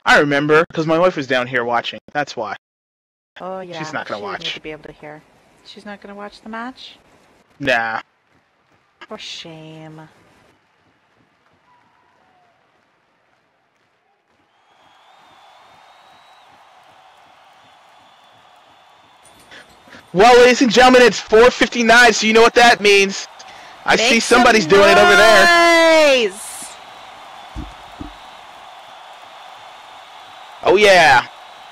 I remember, because my wife was down here watching. That's why. Oh, yeah. She's not going to watch. She would need to be able to hear. She's not going to watch the match? Nah. For shame. Well, ladies and gentlemen, it's 4:59, so you know what that means. I see somebody's doing it over there. Oh, yeah.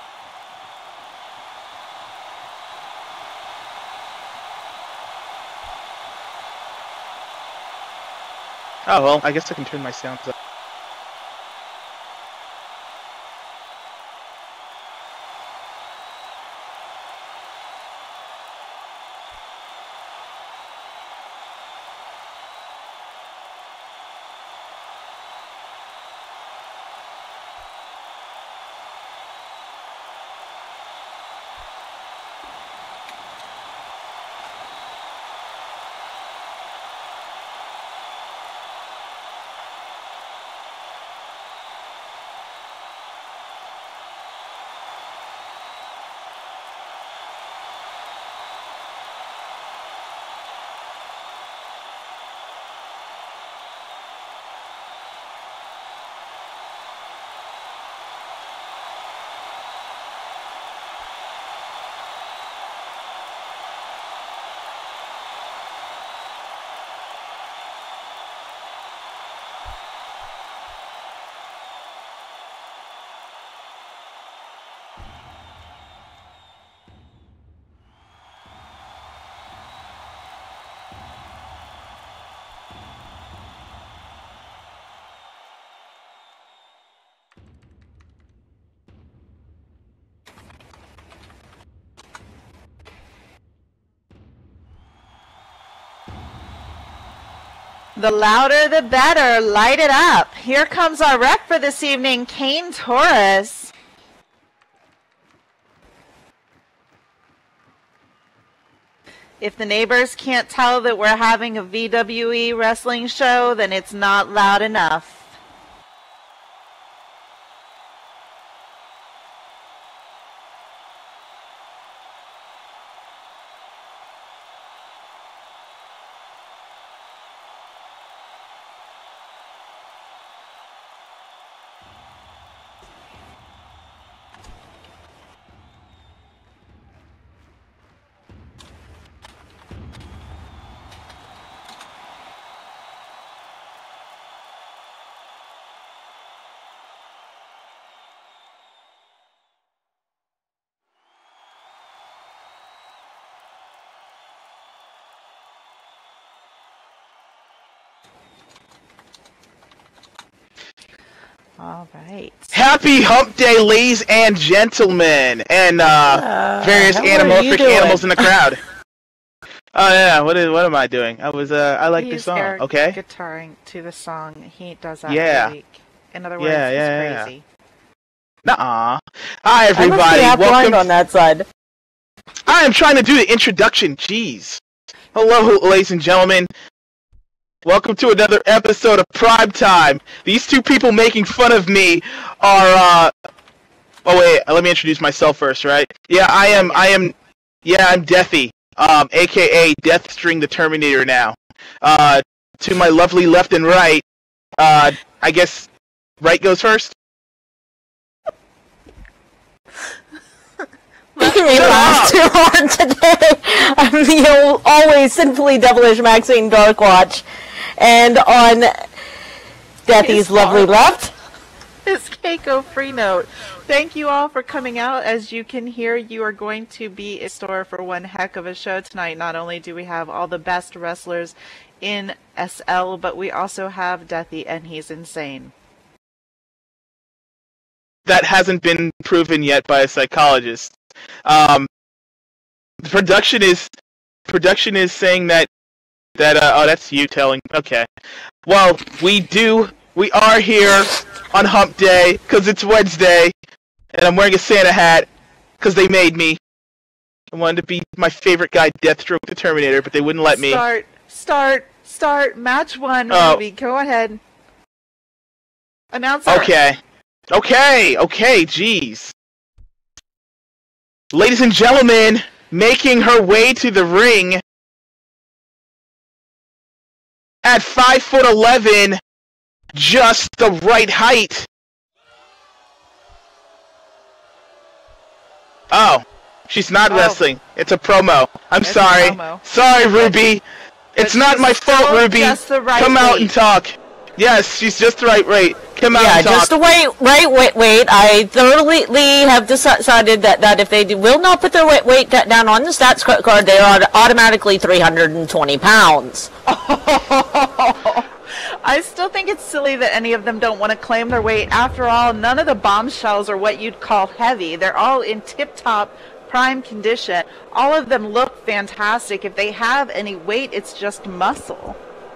Oh, well, I guess I can turn my sounds up. The louder the better. Light it up. Here comes our rep for this evening, Kane Torres. If the neighbors can't tell that we're having a VWE wrestling show, then it's not loud enough. All right. Happy Hump Day, ladies and gentlemen, and various anamorphic animals in the crowd. Oh yeah, what am I doing? I like this song. Okay. Guitaring to the song. He does that every week. In other words, he's crazy. Nuh-uh. Hi everybody. I must be blind on that side. I am trying to do the introduction. Jeez. Hello, ladies and gentlemen. Welcome to another episode of Prime Time. These two people making fun of me are, oh wait, let me introduce myself first, right? Yeah, I'm Deathy, aka Deathstring the Terminator now. To my lovely left and right, I guess right goes first? We laughed too hard today. I'm the always sinfully devilish Maxine Darkwatch. And on Deathy's lovely left, it's Keiko Freenote. Thank you all for coming out. As you can hear, you are going to be in store for one heck of a show tonight. Not only do we have all the best wrestlers in SL, but we also have Deathy, and he's insane. That hasn't been proven yet by a psychologist. Production is saying that oh, that's you telling. Okay. Well, we are here on Hump Day because it's Wednesday, and I'm wearing a Santa hat because they made me. I wanted to be my favorite guy, Deathstroke the Terminator, but they wouldn't let me. Start. Match one, Ruby. Go ahead. Announcer. Okay. Okay, jeez. Ladies and gentlemen, making her way to the ring at 5'11", just the right height. Oh, she's not wrestling. It's a promo. I'm sorry. Sorry, Ruby. It's not my fault, Ruby. Come out and talk. Yes, she's just the right weight. Come out and talk. Yeah, just the right weight. I thoroughly have decided that if they will not put their weight down on the stats card, they are automatically 320 pounds. I still think it's silly that any of them don't want to claim their weight. After all, none of the bombshells are what you'd call heavy. They're all in tip-top prime condition. All of them look fantastic. If they have any weight, it's just muscle.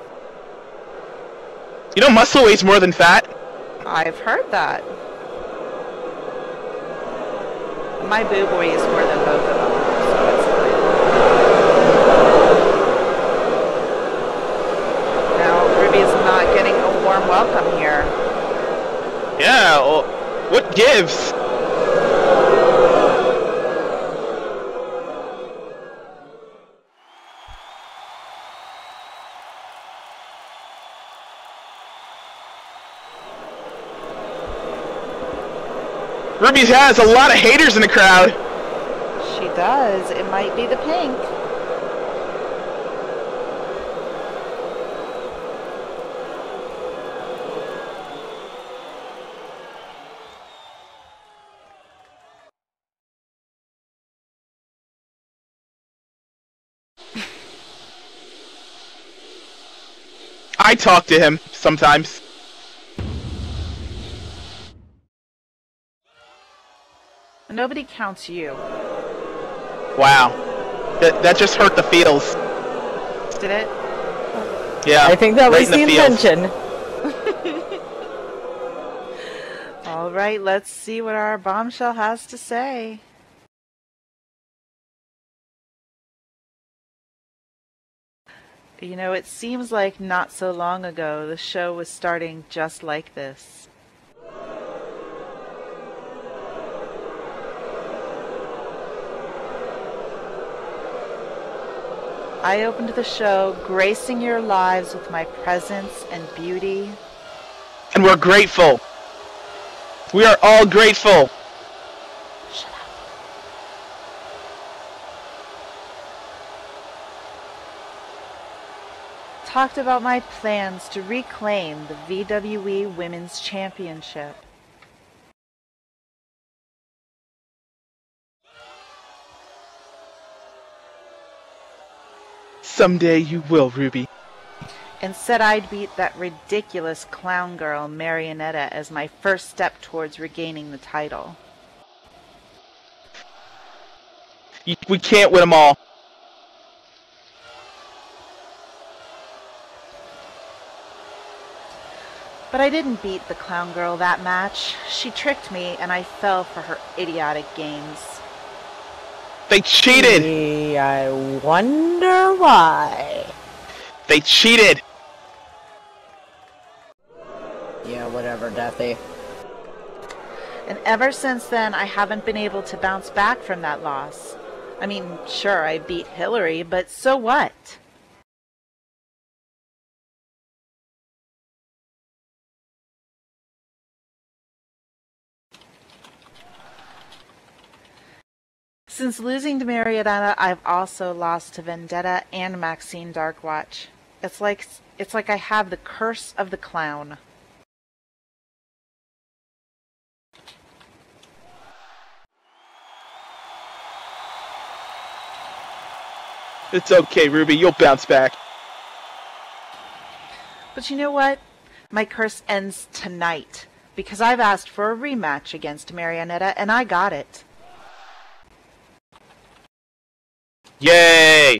You know muscle weighs more than fat? I've heard that. My boob weighs more than both of them, so it's fine. Now, Ruby's not getting a warm welcome here. Yeah, well, what gives? Ruby has a lot of haters in the crowd. She does. It might be the pink. I talk to him sometimes. Nobody counts you. Wow. That just hurt the feels. Did it? Yeah. I think that was the intention. All right, let's see what our bombshell has to say. You know, it seems like not so long ago the show was starting just like this. I opened the show, gracing your lives with my presence and beauty. And we're grateful. We are all grateful. Shut up. Talked about my plans to reclaim the VWE Women's Championship. Someday you will, Ruby. And said I'd beat that ridiculous clown girl, Marionetta, as my first step towards regaining the title. We can't win them all. But I didn't beat the clown girl that match. She tricked me, and I fell for her idiotic games. They cheated! I wonder why. They cheated! Yeah, whatever, Deathy. And ever since then, I haven't been able to bounce back from that loss. I mean, sure, I beat Hillary, but so what? Since losing to Marietta, I've also lost to Vendetta and Maxine Darkwatch. It's like I have the curse of the clown. It's okay, Ruby. You'll bounce back. But you know what? My curse ends tonight, because I've asked for a rematch against Marionetta, and I got it. Yay!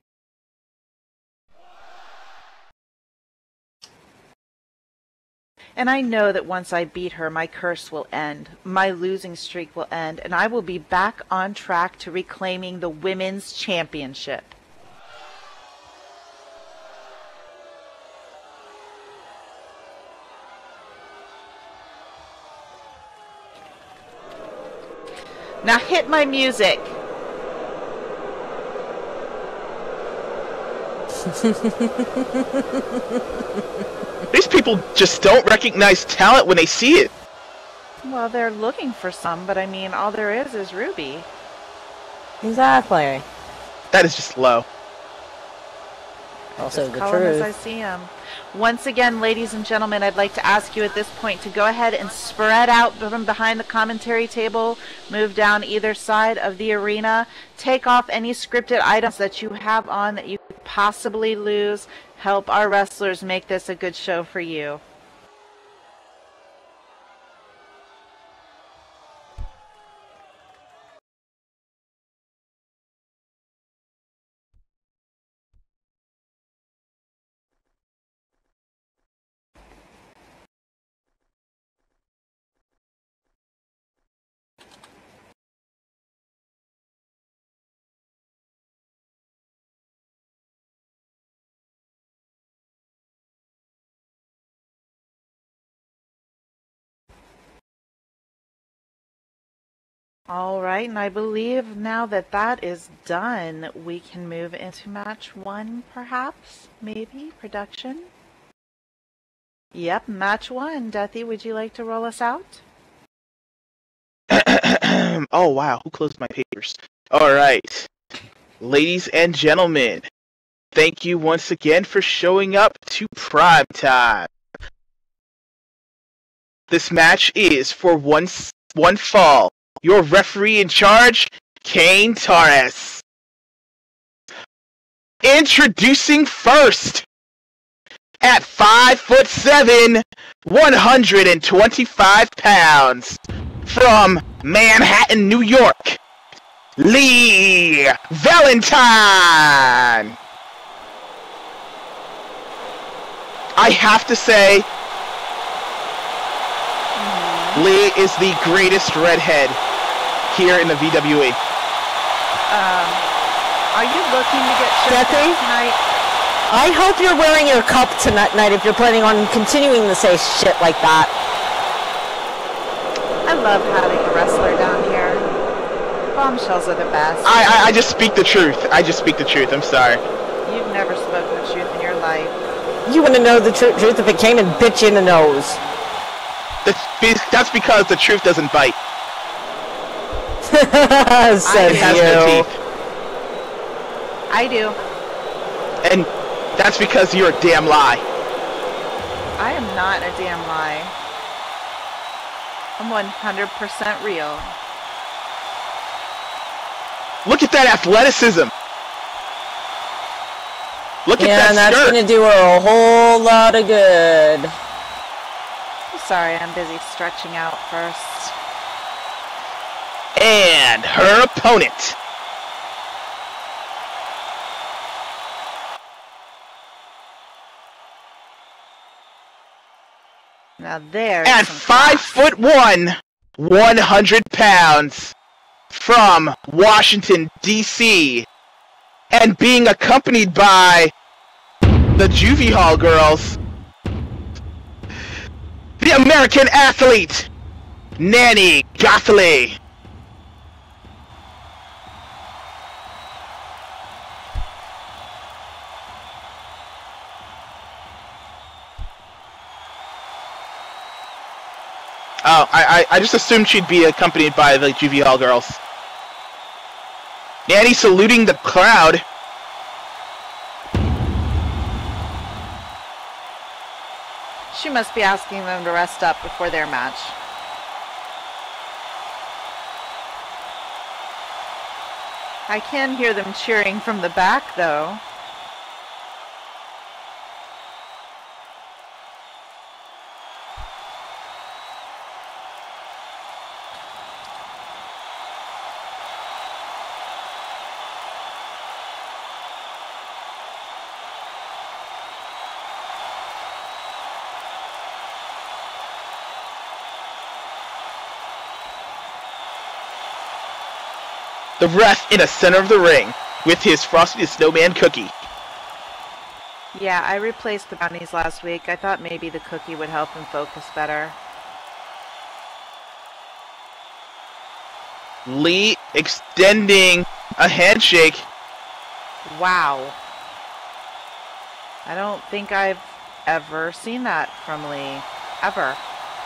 And I know that once I beat her, my curse will end, my losing streak will end, and I will be back on track to reclaiming the Women's Championship. Now hit my music. These people just don't recognize talent when they see it. Well, they're looking for some, but I mean, all there is Ruby. Exactly. That is just low. Also Just the call him as I truth. see him. Once again, ladies and gentlemen, I'd like to ask you at this point to go ahead and spread out from behind the commentary table, move down either side of the arena, take off any scripted items that you have on that you could possibly lose, help our wrestlers make this a good show for you. All right, and I believe now that that is done, we can move into match 1, perhaps, maybe, production. Yep, match 1. Deathy, would you like to roll us out? Oh, wow. Who closed my papers? All right. Ladies and gentlemen, thank you once again for showing up to Prime Time. This match is for one fall. Your referee in charge, Kane Torres. Introducing first, at 5'7", 125 pounds, from Manhattan, New York, Lee Valentine. I have to say, Lee is the greatest redhead here in the VWE. Are you looking to get shut Deathy? down tonight? I hope you're wearing your cup tonight if you're planning on continuing to say shit like that. I love having a wrestler down here. Bombshells are the best. I just speak the truth. I just speak the truth. I'm sorry. You've never spoken the truth in your life. You wouldn't know the truth if it came and bit you in the nose. That's because the truth doesn't bite. Says It has no you. teeth. I do. And that's because you're a damn lie. I am not a damn lie. I'm 100% real. Look at that athleticism. Look at Yeah, that and that's skirt. gonna do her a whole lot of good. Sorry, I'm busy stretching out first. And her opponent. Now there. At 5'1", 100 pounds, from Washington, D.C., and being accompanied by the Juvie Hall girls, the American athlete, Nanny Gothley. Oh, I just assumed she'd be accompanied by the Juvie Hall girls. Nanny saluting the crowd. She must be asking them to rest up before their match. I can hear them cheering from the back, though. The ref in the center of the ring with his Frosty the Snowman cookie. Yeah, I replaced the brownies last week. I thought maybe the cookie would help him focus better. Lee extending a handshake. Wow. I don't think I've ever seen that from Lee. Ever.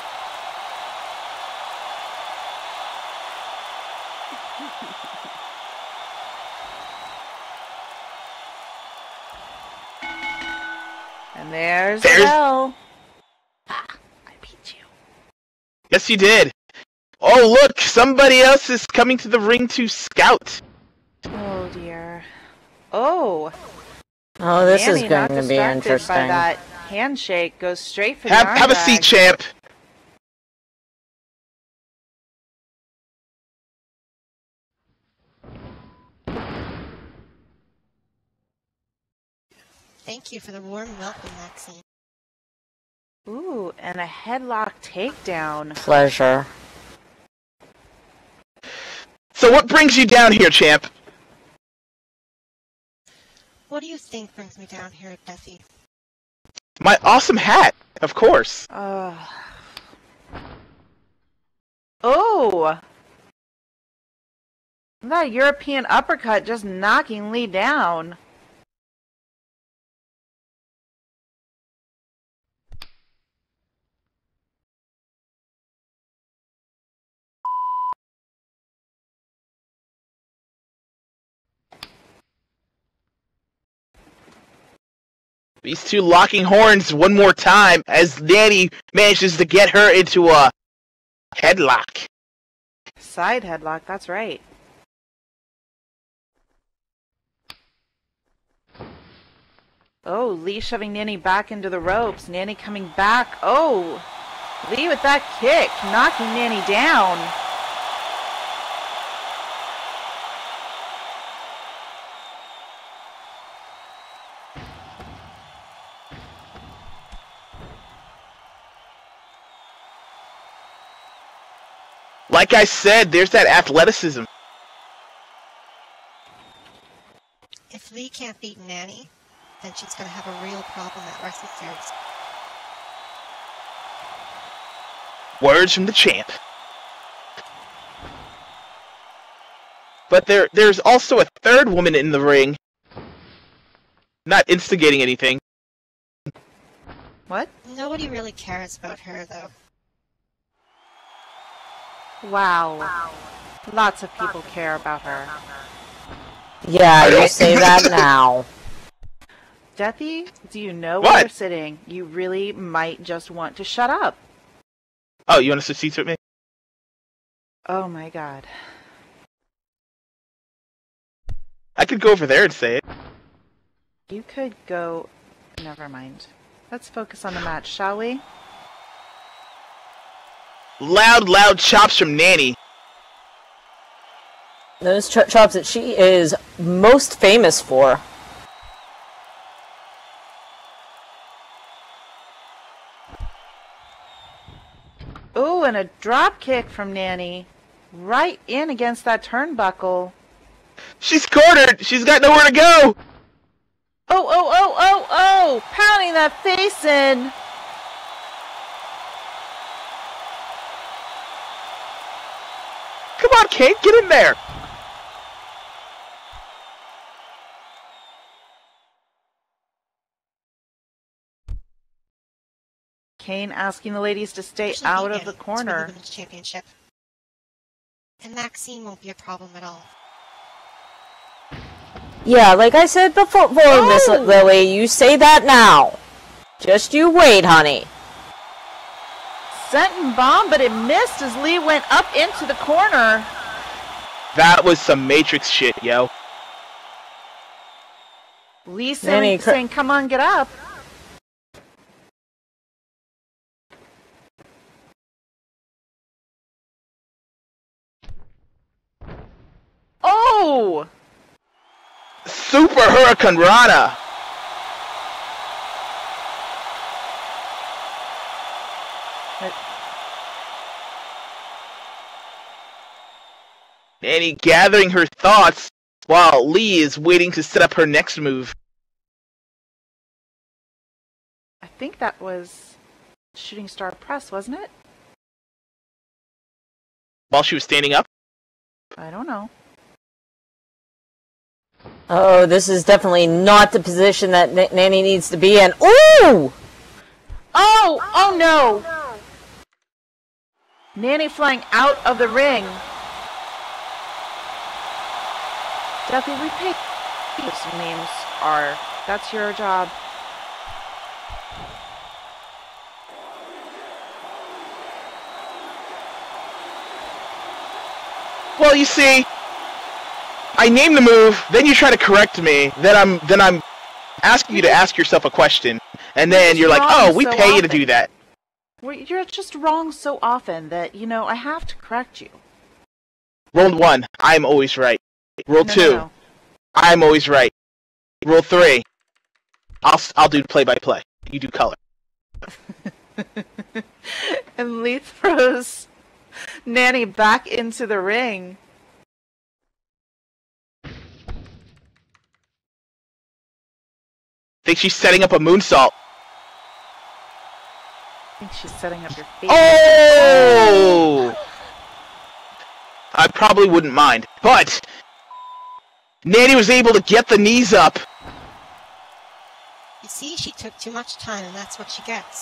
And there's the bell. Ah, I beat you. Yes, you did. Oh, look! Somebody else is coming to the ring to scout. Oh, dear. Oh! Oh, this is Manny, going not to be distracted interesting. by that handshake, goes straight for the Have a armbag. seat, champ. Thank you for the warm welcome, Maxine. Ooh, and a headlock takedown. Pleasure. So what brings you down here, champ? What do you think brings me down here, Duffy? My awesome hat, of course. Oh! That European uppercut just knocking Lee down. These two locking horns one more time as Nanny manages to get her into a headlock. Side headlock, that's right. Oh, Lee shoving Nanny back into the ropes. Nanny coming back. Oh! Lee with that kick, knocking Nanny down. Like I said, there's that athleticism. If Lee can't beat Nanny, then she's going to have a real problem at Wrestling Series. Words from the champ. But there's also a third woman in the ring. Not instigating anything. What? Nobody really cares about her, though. Wow. Lots of people care about her. Yeah, you say that now. Deathy, do you know What? where you're sitting? You really might just want to shut up. Oh, you want to switch seats with me? Oh my god. I could go over there and say it. You could go... Never mind. Let's focus on the match, shall we? Loud chops from Nanny. Those chops that she is most famous for. Ooh, and a drop kick from Nanny. Right in against that turnbuckle. She's cornered! She's got nowhere to go! Oh! Pounding that face in. Come on, Kate, get in there! Kane asking the ladies to stay Actually, out of Nanny the to win corner. the Women's Championship. And Maxine won't be a problem at all. Yeah, like I said before, Miss Lily, you say that now. Just you wait, honey. Senton bomb, but it missed as Lee went up into the corner. That was some Matrix shit, yo. Lee Nanny, saying, come on, get up. Oh! Super Hurricane Rana! Nanny gathering her thoughts while Lee is waiting to set up her next move. I think that was Shooting Star Press, wasn't it? While she was standing up? I don't know. Oh, this is definitely not the position that Nanny needs to be in. Ooh! Oh no! Nanny flying out of the ring. Duffy, we pay these memes are. That's your job. Well, you see, I name the move, then you try to correct me, then I'm asking you to ask yourself a question, and then you're like, oh, we pay you to do that. Well, you're just wrong so often that, I have to correct you. Rule 1, I'm always right. Rule 2, No. I'm always right. Rule 3, I'll do play-by-play. You do color. And Lee throws Nanny back into the ring. Think she's setting up a moonsault. I think she's setting up your face. Oh! I probably wouldn't mind, but Nanny was able to get the knees up. You see, she took too much time, and that's what she gets.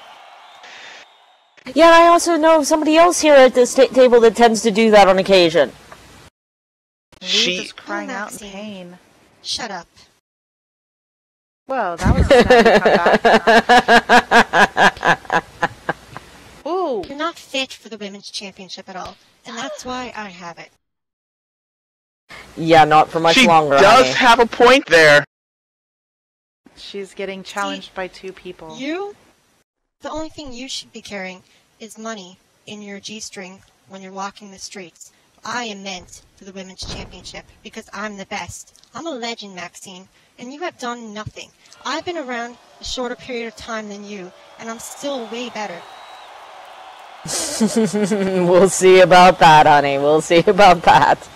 Yeah, I also know somebody else here at this table that tends to do that on occasion. Lee's just crying out in pain. Shut up. Well, that was a comeback. Ooh. You're not fit for the Women's Championship at all, and that's why I have it. Yeah, not for much longer. She does have a point there. She's getting challenged by two people. The only thing you should be carrying is money in your G-string when you're walking the streets. I am meant for the Women's Championship because I'm the best. I'm a legend, Maxine, and you have done nothing. I've been around a shorter period of time than you, and I'm still way better. We'll see about that, honey. We'll see about that.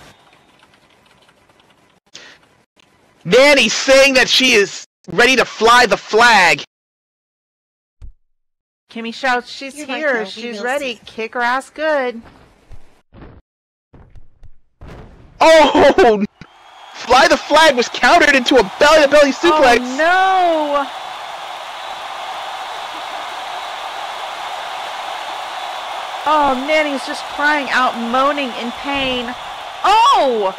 Nanny saying that she is ready to fly the flag. Kimmy shouts, she's You're right, here. though. We She's will ready. see. Kick her ass good. Oh! Fly the flag was countered into a belly-to-belly suplex. Oh, no! Oh, Nanny's just crying out, moaning in pain. Oh!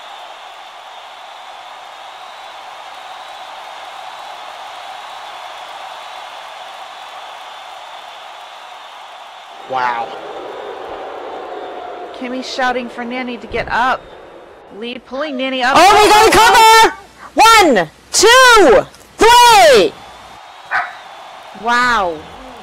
Wow. Kimmy's shouting for Nanny to get up. Lee pulling Nanny up. Oh, we got a cover! 1, 2, 3! Wow.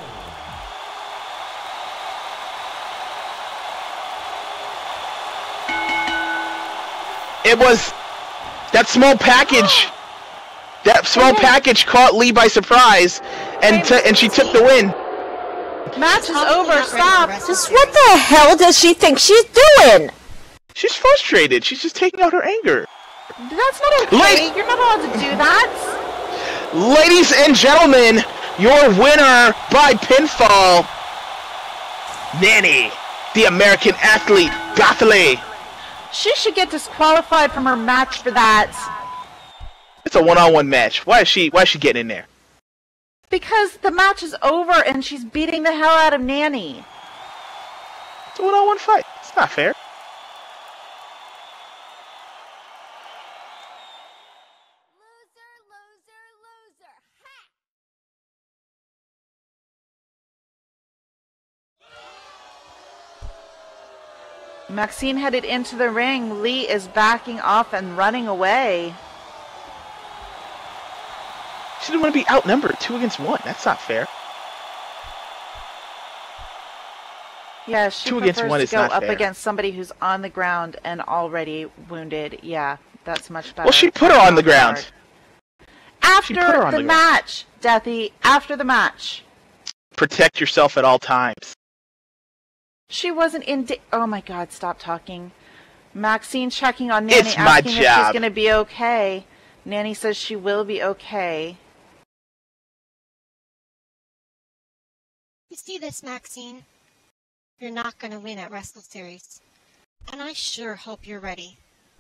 It was that small package. That small package caught Lee by surprise, and she took the win. Match is over. Stop. Just what the hell does she think she's doing? She's frustrated. She's just taking out her anger. That's not okay. You're not allowed to do that. Ladies and gentlemen, your winner by pinfall, Nanny, the American athlete, Bathley. She should get disqualified from her match for that. It's a one-on-one match. Why is she getting in there? Because the match is over and she's beating the hell out of Nanny. It's a one-on-one fight. It's not fair. Maxine headed into the ring. Lee is backing off and running away. She didn't want to be outnumbered 2 against 1. That's not fair. Yeah, she 2 against 1 prefers is to go not up fair. against somebody who's on the ground and already wounded. Yeah, that's much better. Well, she put her on the ground. After She put her on the the ground. match, Deathy. After the match. Protect yourself at all times. She wasn't in. Oh my God! Stop talking. Maxine checking on Nanny, It's my asking if she's job. going to be okay. Nanny says she will be okay. You see this, Maxine? You're not going to win at Wrestle Series. And I sure hope you're ready.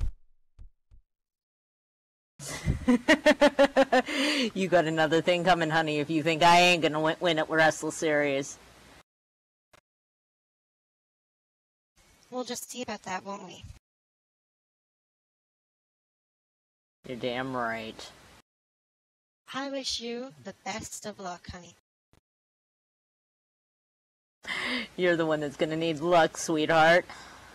You got another thing coming, honey, if you think I ain't gonna win at Wrestle Series. We'll just see about that, won't we? You're damn right. I wish you the best of luck, honey. You're the one that's gonna need luck, sweetheart.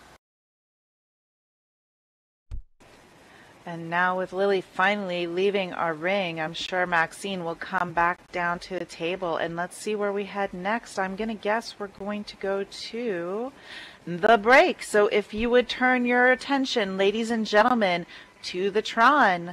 And now with Lily finally leaving our ring, I'm sure Maxine will come back down to the table. And let's see where we head next. I'm going to guess we're going to go to the break. So if you would turn your attention, ladies and gentlemen, to the Tron.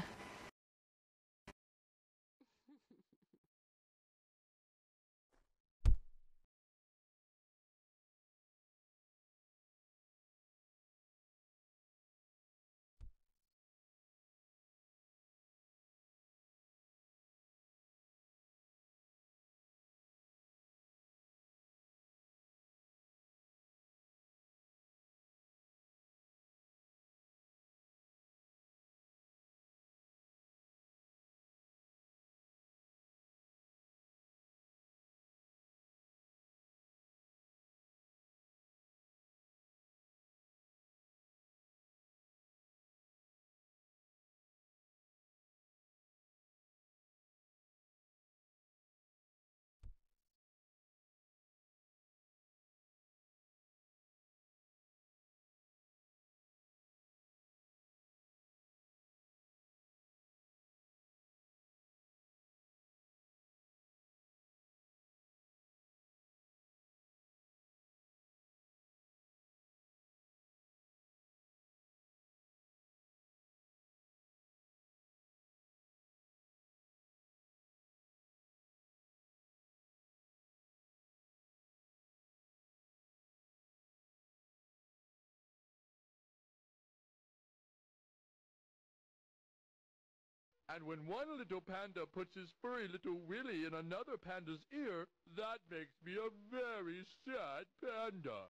And when one little panda puts his furry little willy in another panda's ear, that makes me a very sad panda.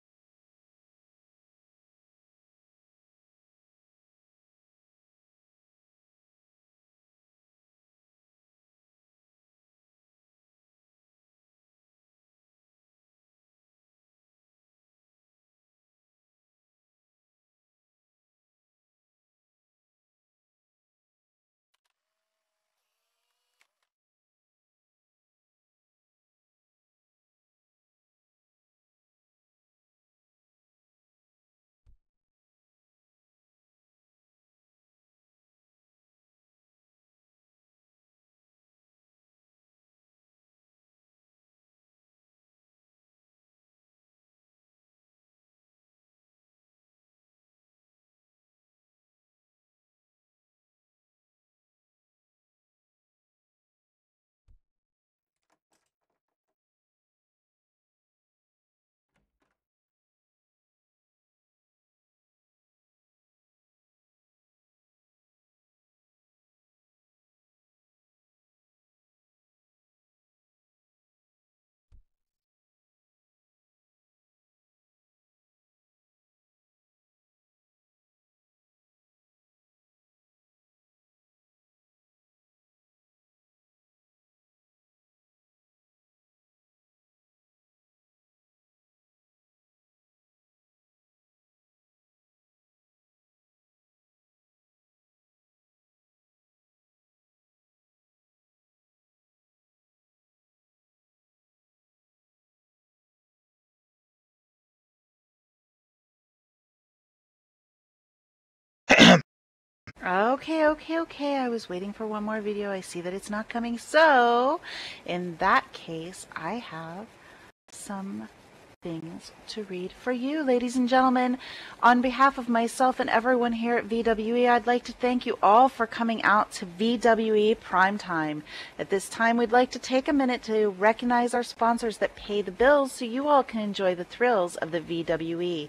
Okay. I was waiting for one more video. I see that it's not coming. So, in that case, I have some things to read for you, ladies and gentlemen. On behalf of myself and everyone here at VWE, I'd like to thank you all for coming out to VWE Primetime. At this time, we'd like to take a minute to recognize our sponsors that pay the bills so you all can enjoy the thrills of the VWE.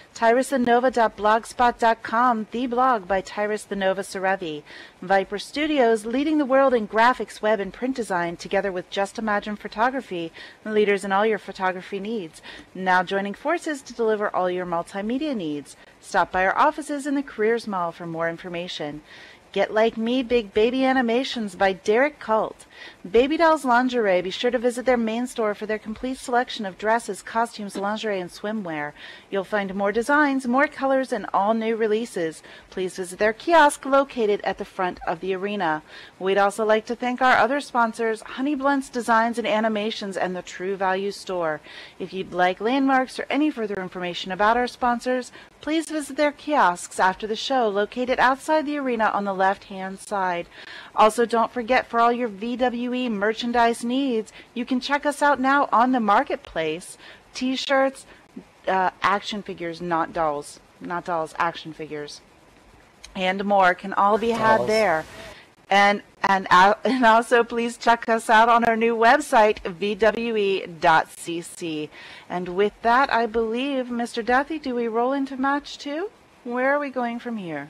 TyrusandNova.blogspot.com, the blog by Tyrus the Nova Serevi. Viper Studios, leading the world in graphics, web, and print design, together with Just Imagine Photography, leaders in all your photography needs. Now joining forces to deliver all your multimedia needs. Stop by our offices in the Careers Mall for more information. Get Like Me Big Baby Animations by Derek Cult. Baby Dolls Lingerie. Be sure to visit their main store for their complete selection of dresses, costumes, lingerie, and swimwear. You'll find more designs, more colors, and all new releases. Please visit their kiosk located at the front of the arena. We'd also like to thank our other sponsors, Honey Blunts Designs and Animations and the True Value Store. If you'd like landmarks or any further information about our sponsors, please visit their kiosks after the show located outside the arena on the left-hand side. Also, don't forget, for all your VWE merchandise needs, you can check us out now on the marketplace. T-shirts, action figures, not dolls, action figures, and more can all be had there. And also please check us out on our new website, vwe.cc. And with that, I believe, Mr. Duthie, do we roll into match 2? Where are we going from here?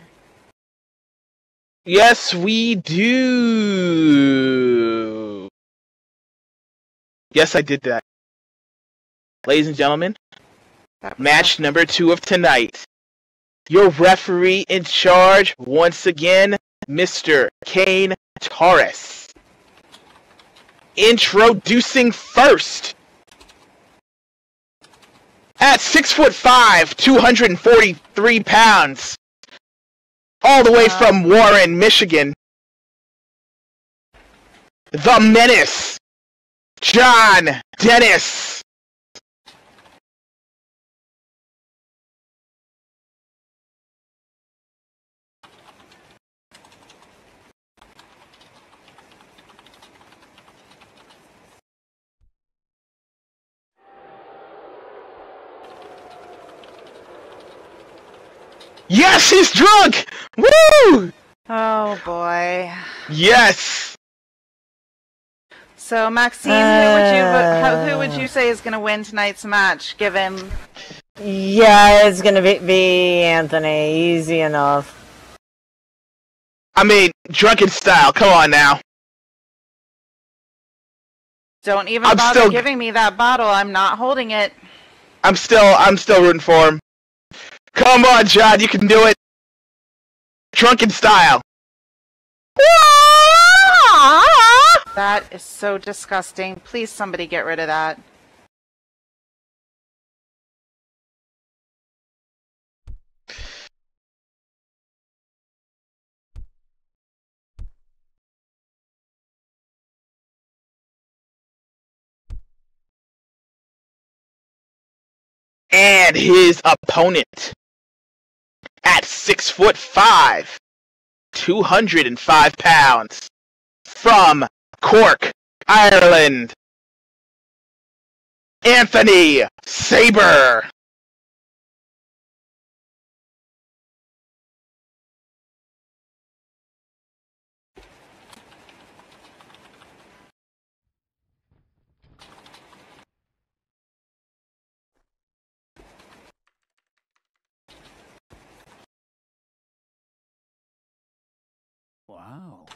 Yes, we do. Yes, I did that. Ladies and gentlemen, match number 2 of tonight. Your referee in charge, once again, Mr. Kane Torres. Introducing first, at 6'5", 243 pounds, all the way from Warren, Michigan, the Menace, John Dennis. Yes, he's drunk! Woo! Oh, boy. Yes! So, Maxime, who would you say is going to win tonight's match, given... Yeah, it's gonna be Anthony. Easy enough. I mean, drunken style, come on now. Don't even bother giving me that bottle. I'm not holding it. I'm still rooting for him. Come on, John, you can do it. Drunken style. That is so disgusting. Please, somebody get rid of that. And his opponent, at 6'5", 205 pounds, from Cork, Ireland, Anthony Saber. Wow.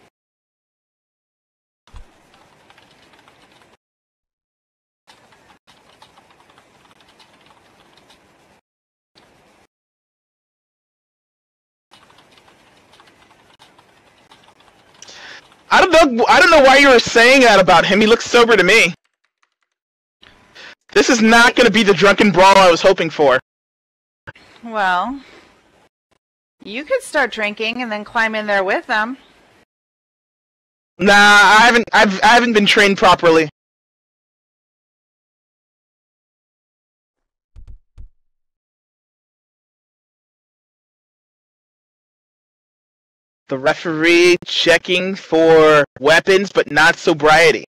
I don't know why you were saying that about him. He looks sober to me. This is not going to be the drunken brawl I was hoping for. Well, you could start drinking and then climb in there with them. Nah, I haven't been trained properly. The referee checking for weapons, but not sobriety.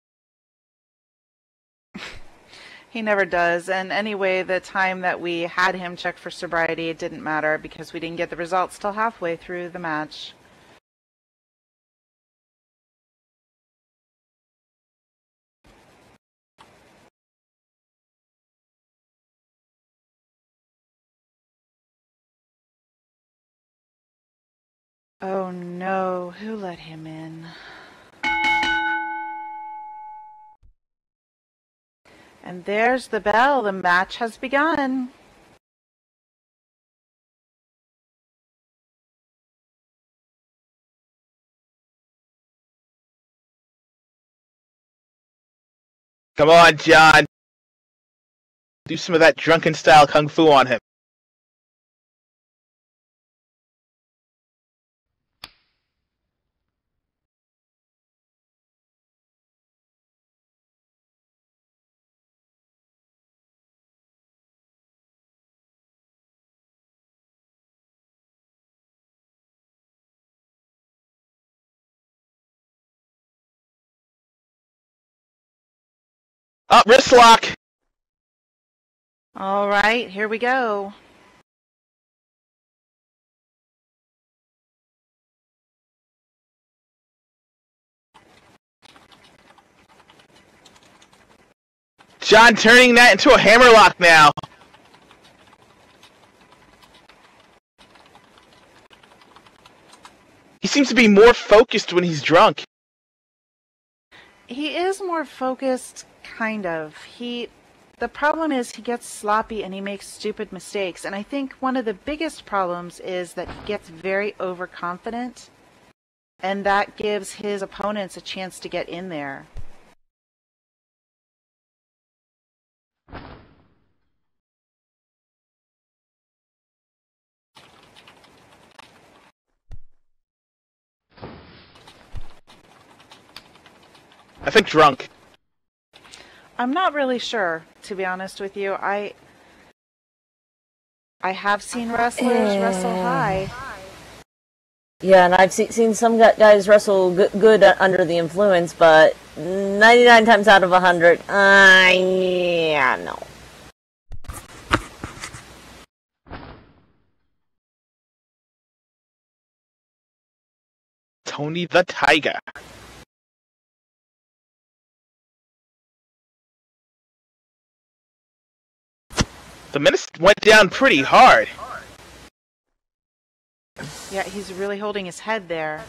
He never does, and anyway, the time that we had him check for sobriety, it didn't matter because we didn't get the results till halfway through the match. Oh no, who let him in? And there's the bell. The match has begun. Come on, John. Do some of that drunken style kung fu on him. Up, wrist lock. All right, here we go. John turning that into a hammerlock now. He seems to be more focused when he's drunk. He is more focused, kind of. The problem is he gets sloppy and he makes stupid mistakes. And I think one of the biggest problems is that he gets very overconfident. And that gives his opponents a chance to get in there. I think drunk. I'm not really sure, to be honest with you. I have seen wrestlers wrestle high. Yeah, and I've seen some guys wrestle good under the influence, but 99 times out of 100, yeah, no. Tony the Tiger. The Menace went down pretty hard. Yeah, he's really holding his head there.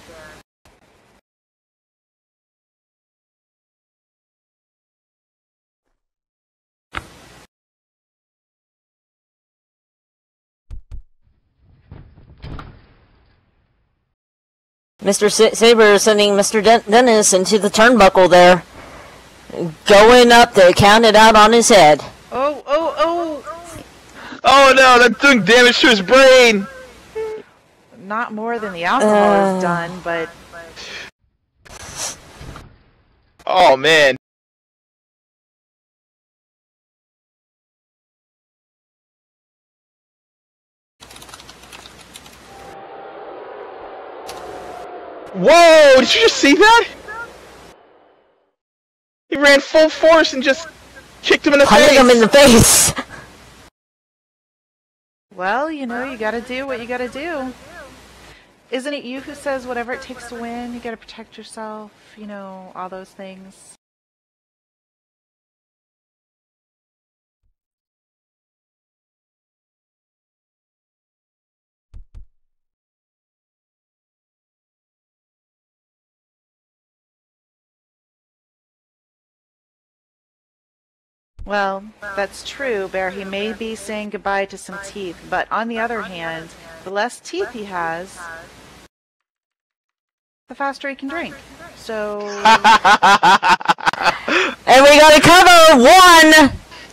Mr. Saber is sending Mr. Dennis into the turnbuckle there. Going up to count it out on his head. Oh, oh, oh! Oh no, that's doing damage to his brain! Not more than the alcohol has done, but... Oh man. Whoa! Did you just see that? He ran full force and just kicked him in the face! Punted him in the face! Well, you know, you gotta do what you gotta do. Isn't it you who says whatever it takes to win, you gotta protect yourself, you know, all those things? Well, that's true, Bear. He may be saying goodbye to some teeth, but on the other hand, the less teeth he has, the faster he can drink. So... And we got to cover one!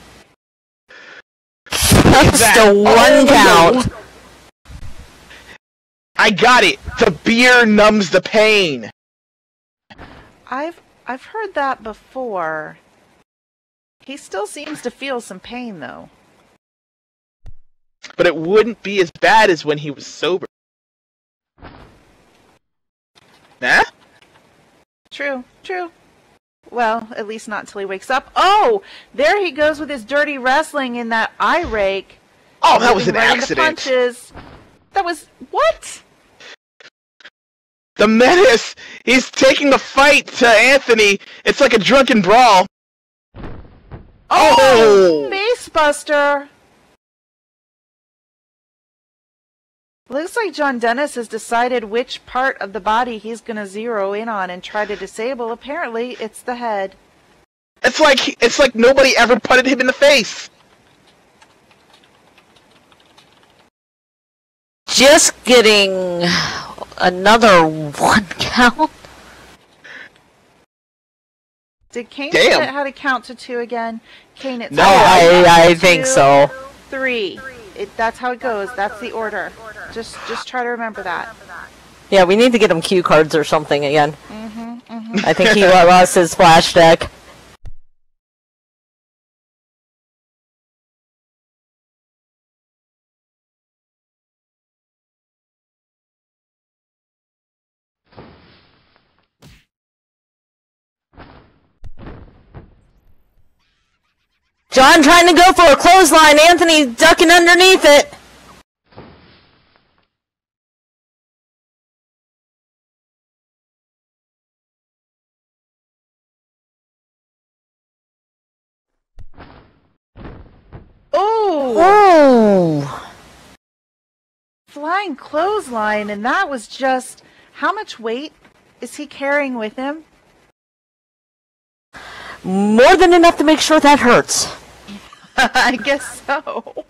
Just a one count. I got it! The beer numbs the pain! I've heard that before. He still seems to feel some pain, though. But it wouldn't be as bad as when he was sober. Nah? True, true. Well, at least not till he wakes up. Oh! There he goes with his dirty wrestling in that eye rake. Oh, that was an right into accident. Punches. That was... What? The Menace! He's taking the fight to Anthony. It's like a drunken brawl. Oh! Facebuster! Looks like John Dennis has decided which part of the body he's going to zero in on and try to disable. Apparently, it's the head. It's like nobody ever putted him in the face. Just getting another 1 count. Did Kane Damn. forget how to count to 2 again? Kane, it's No, I think 2, so. 3. That's how it goes. That's the order. Just try to remember that. Yeah, we need to get him cue cards or something again. I think he lost his splash deck. John trying to go for a clothesline. Anthony ducking underneath it. Oh! Oh! Flying clothesline, and that was just... How much weight is he carrying with him? More than enough to make sure that hurts. I guess so.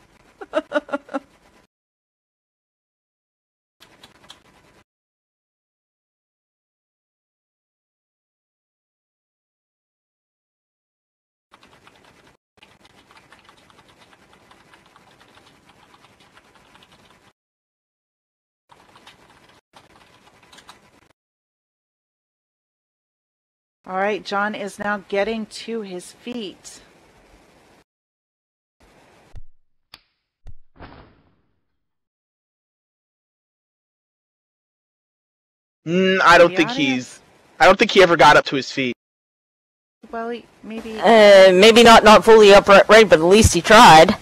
All right, John is now getting to his feet. I don't think he ever got up to his feet. Well, maybe... Maybe not fully upright, right, but at least he tried.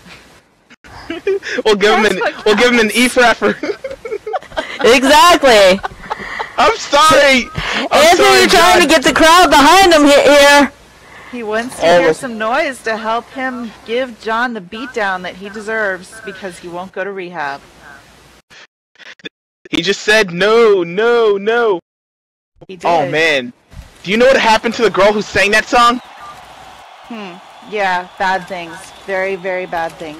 We'll give him an E for effort. Exactly. I'm sorry. Anthony trying to get the crowd behind him here. He wants to hear some noise to help him give John the beatdown that he deserves because he won't go to rehab. He just said no, no, no. He did. Oh man. Do you know what happened to the girl who sang that song? Yeah, bad things. Very, very bad things.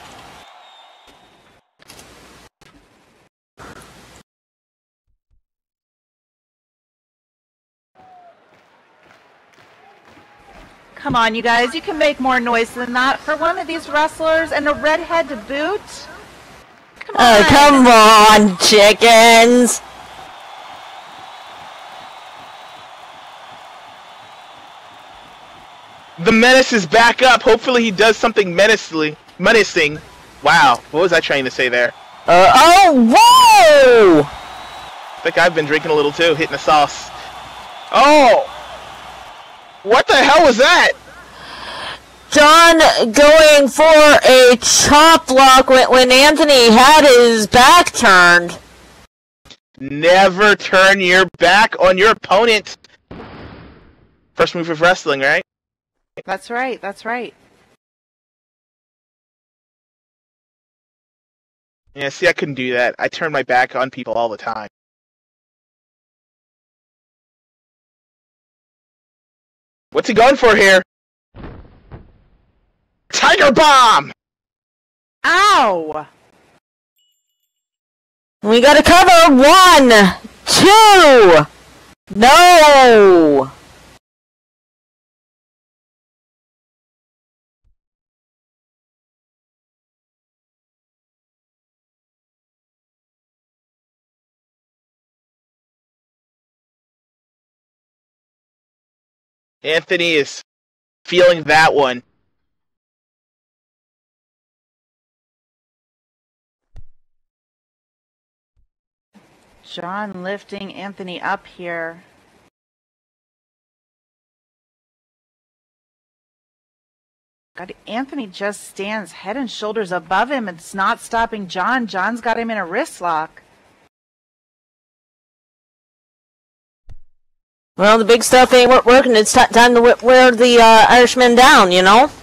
Come on, you guys. You can make more noise than that for one of these wrestlers and a redhead to boot. Come on. Oh, come on, chickens. The menace is back up. Hopefully he does something menacing. Wow, what was I trying to say there? Oh, whoa! I think I've been drinking a little too, hitting the sauce. Oh! What the hell was that? John going for a chop block when Anthony had his back turned. Never turn your back on your opponent. First move of wrestling, right? That's right, that's right. Yeah, see, I couldn't do that. I turn my back on people all the time. What's he going for here? Tiger Bomb! Ow! We gotta cover. 1, 2. No! Anthony is feeling that one. John lifting Anthony up here. God, Anthony just stands head and shoulders above him. It's not stopping John. John's got him in a wrist lock. Well, the big stuff ain't working. It's time to wear the Irishman down, you know?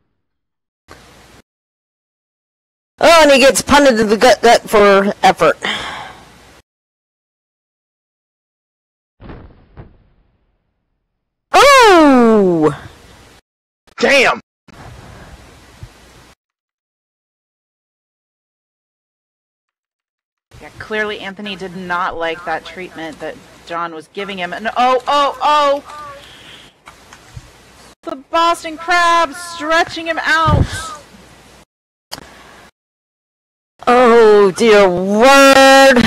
Oh, and he gets punted to the gut for effort. Oh! Damn! Yeah, clearly Anthony did not like that treatment that John was giving him. And oh! The Boston Crab stretching him out. Oh, dear word.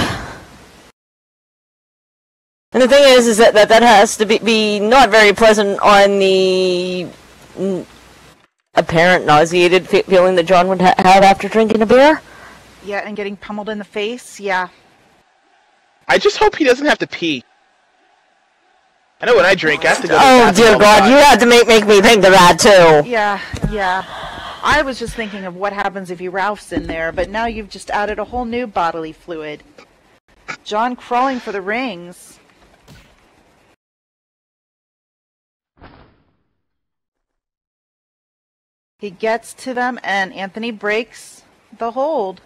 And the thing is that has to be not very pleasant on the apparent nauseated feeling that John would have after drinking a beer. Yeah, and getting pummeled in the face, yeah. I just hope he doesn't have to pee. I know when I drink, I have to go to the Oh, bathroom dear all the God, time. you have to make me think of that, too. Yeah. I was just thinking of what happens if Ralph's in there, but now you've just added a whole new bodily fluid. John crawling for the rings. He gets to them, and Anthony breaks the hold.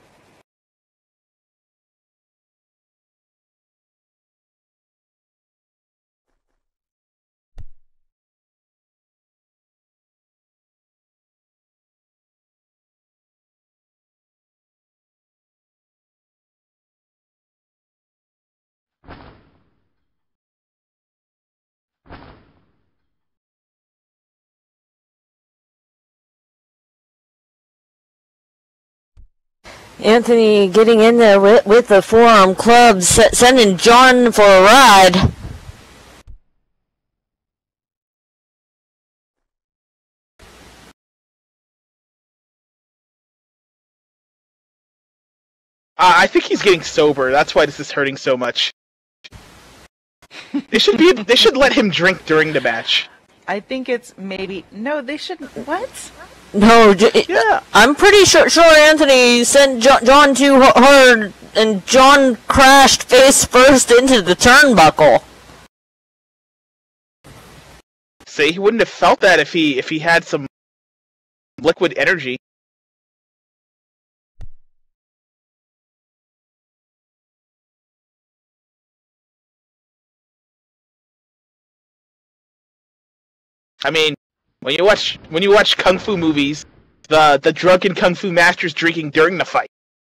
Anthony getting in there with the forearm clubs, sending John for a ride. I think he's getting sober. That's why this is hurting so much. They should let him drink during the match. I think it's maybe... No, they shouldn't... What? No, Yeah. I'm pretty sure Anthony sent John too hard, and John crashed face first into the turnbuckle. See, he wouldn't have felt that if he had some liquid energy. I mean, when you watch kung fu movies, the drunken kung fu master's drinking during the fight.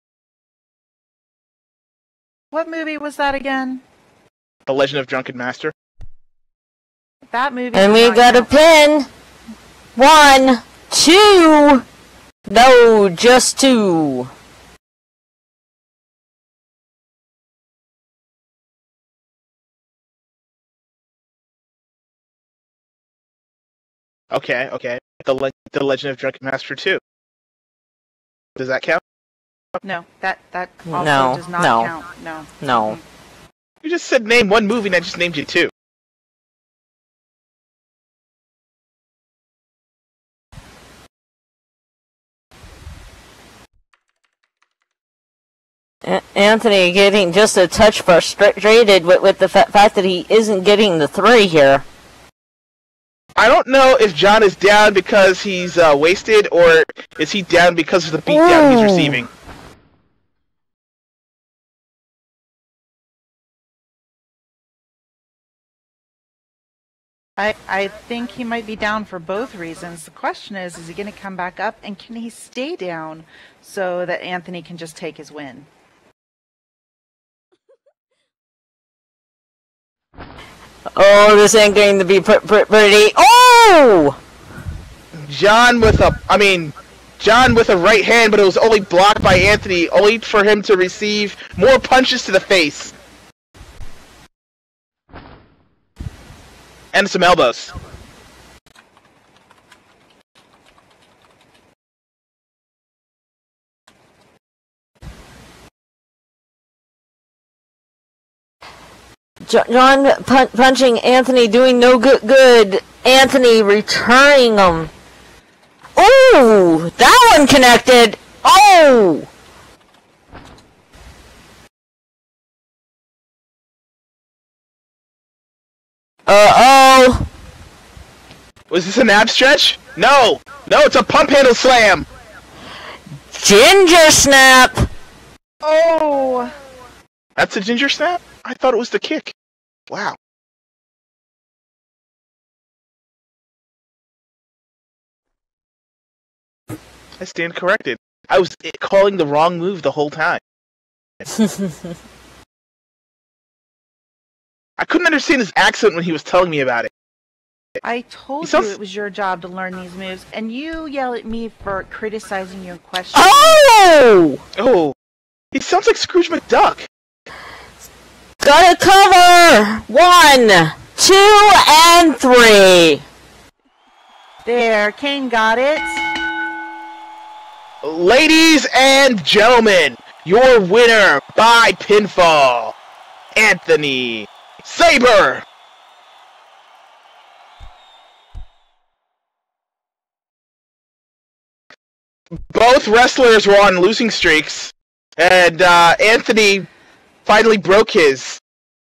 What movie was that again? The Legend of Drunken Master. That movie... And we got a pin. 1, 2. No, just 2. Okay. The Legend of Drunken Master 2. Does that count? No, that also No, does not no. count. No. You just said name one movie and I just named you 2. Anthony getting just a touch frustrated with the fact that he isn't getting the 3 here. I don't know if John is down because he's wasted, or is he down because of the beatdown he's receiving. I think he might be down for both reasons. The question is he going to come back up, and can he stay down so that Anthony can just take his win? Oh, this ain't going to be pretty. Oh! John with a right hand, but it was only blocked by Anthony, only for him to receive more punches to the face. And some elbows. John punching Anthony, doing no good. Anthony returning him. Oh, that one connected. Oh! Uh-oh. Was this an ab stretch? No, it's a pump handle slam. Ginger snap. Oh! That's a ginger snap? I thought it was the kick. Wow. I stand corrected. I was calling the wrong move the whole time. I couldn't understand his accent when he was telling me about it. I told sounds- you it was your job to learn these moves, and you yell at me for criticizing your question. Oh! Oh, he sounds like Scrooge McDuck. Gotta cover! 1, 2, and 3. There, Kane got it. Ladies and gentlemen, your winner by pinfall, Anthony Sabre. Both wrestlers were on losing streaks, and Anthony finally broke his.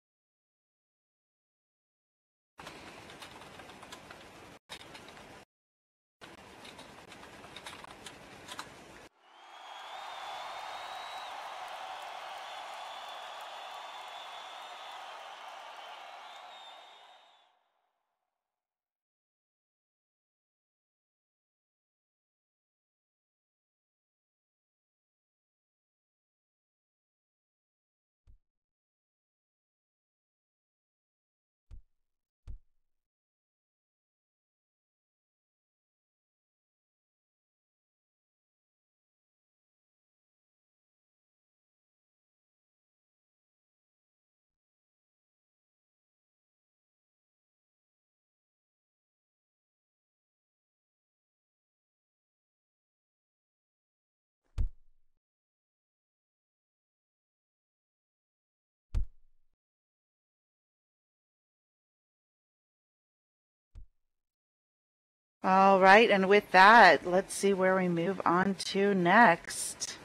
All right, and with that, let's see where we move on to next.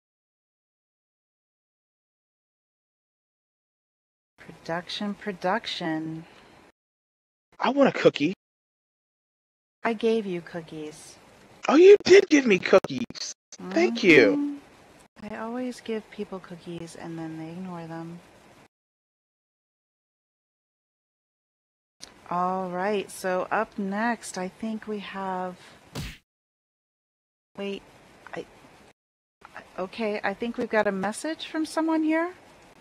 Production. I want a cookie. I gave you cookies. Oh, you did give me cookies. Thank you. I always give people cookies and then they ignore them. All right, so up next, I think we have... Wait, okay, I think we've got a message from someone here.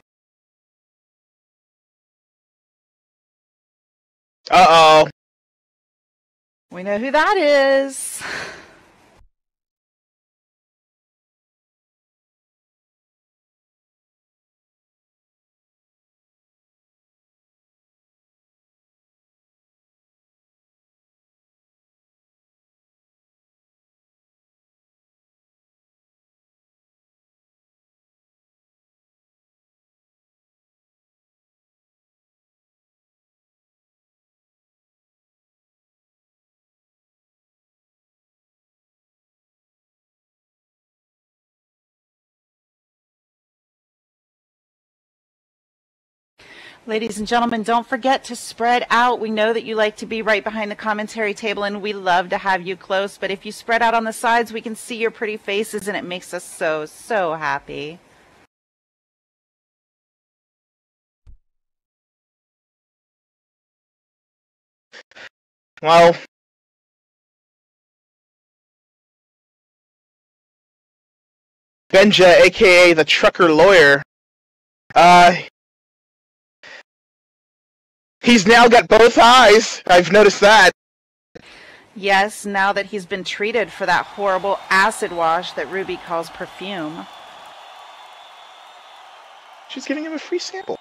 Uh-oh. We know who that is. Ladies and gentlemen, don't forget to spread out. We know that you like to be right behind the commentary table, and we love to have you close. But if you spread out on the sides, we can see your pretty faces, and it makes us so, so happy. Well, Benja, aka the trucker lawyer, he's now got both eyes. I've noticed that. Yes, now that he's been treated for that horrible acid wash that Ruby calls perfume. She's giving him a free sample.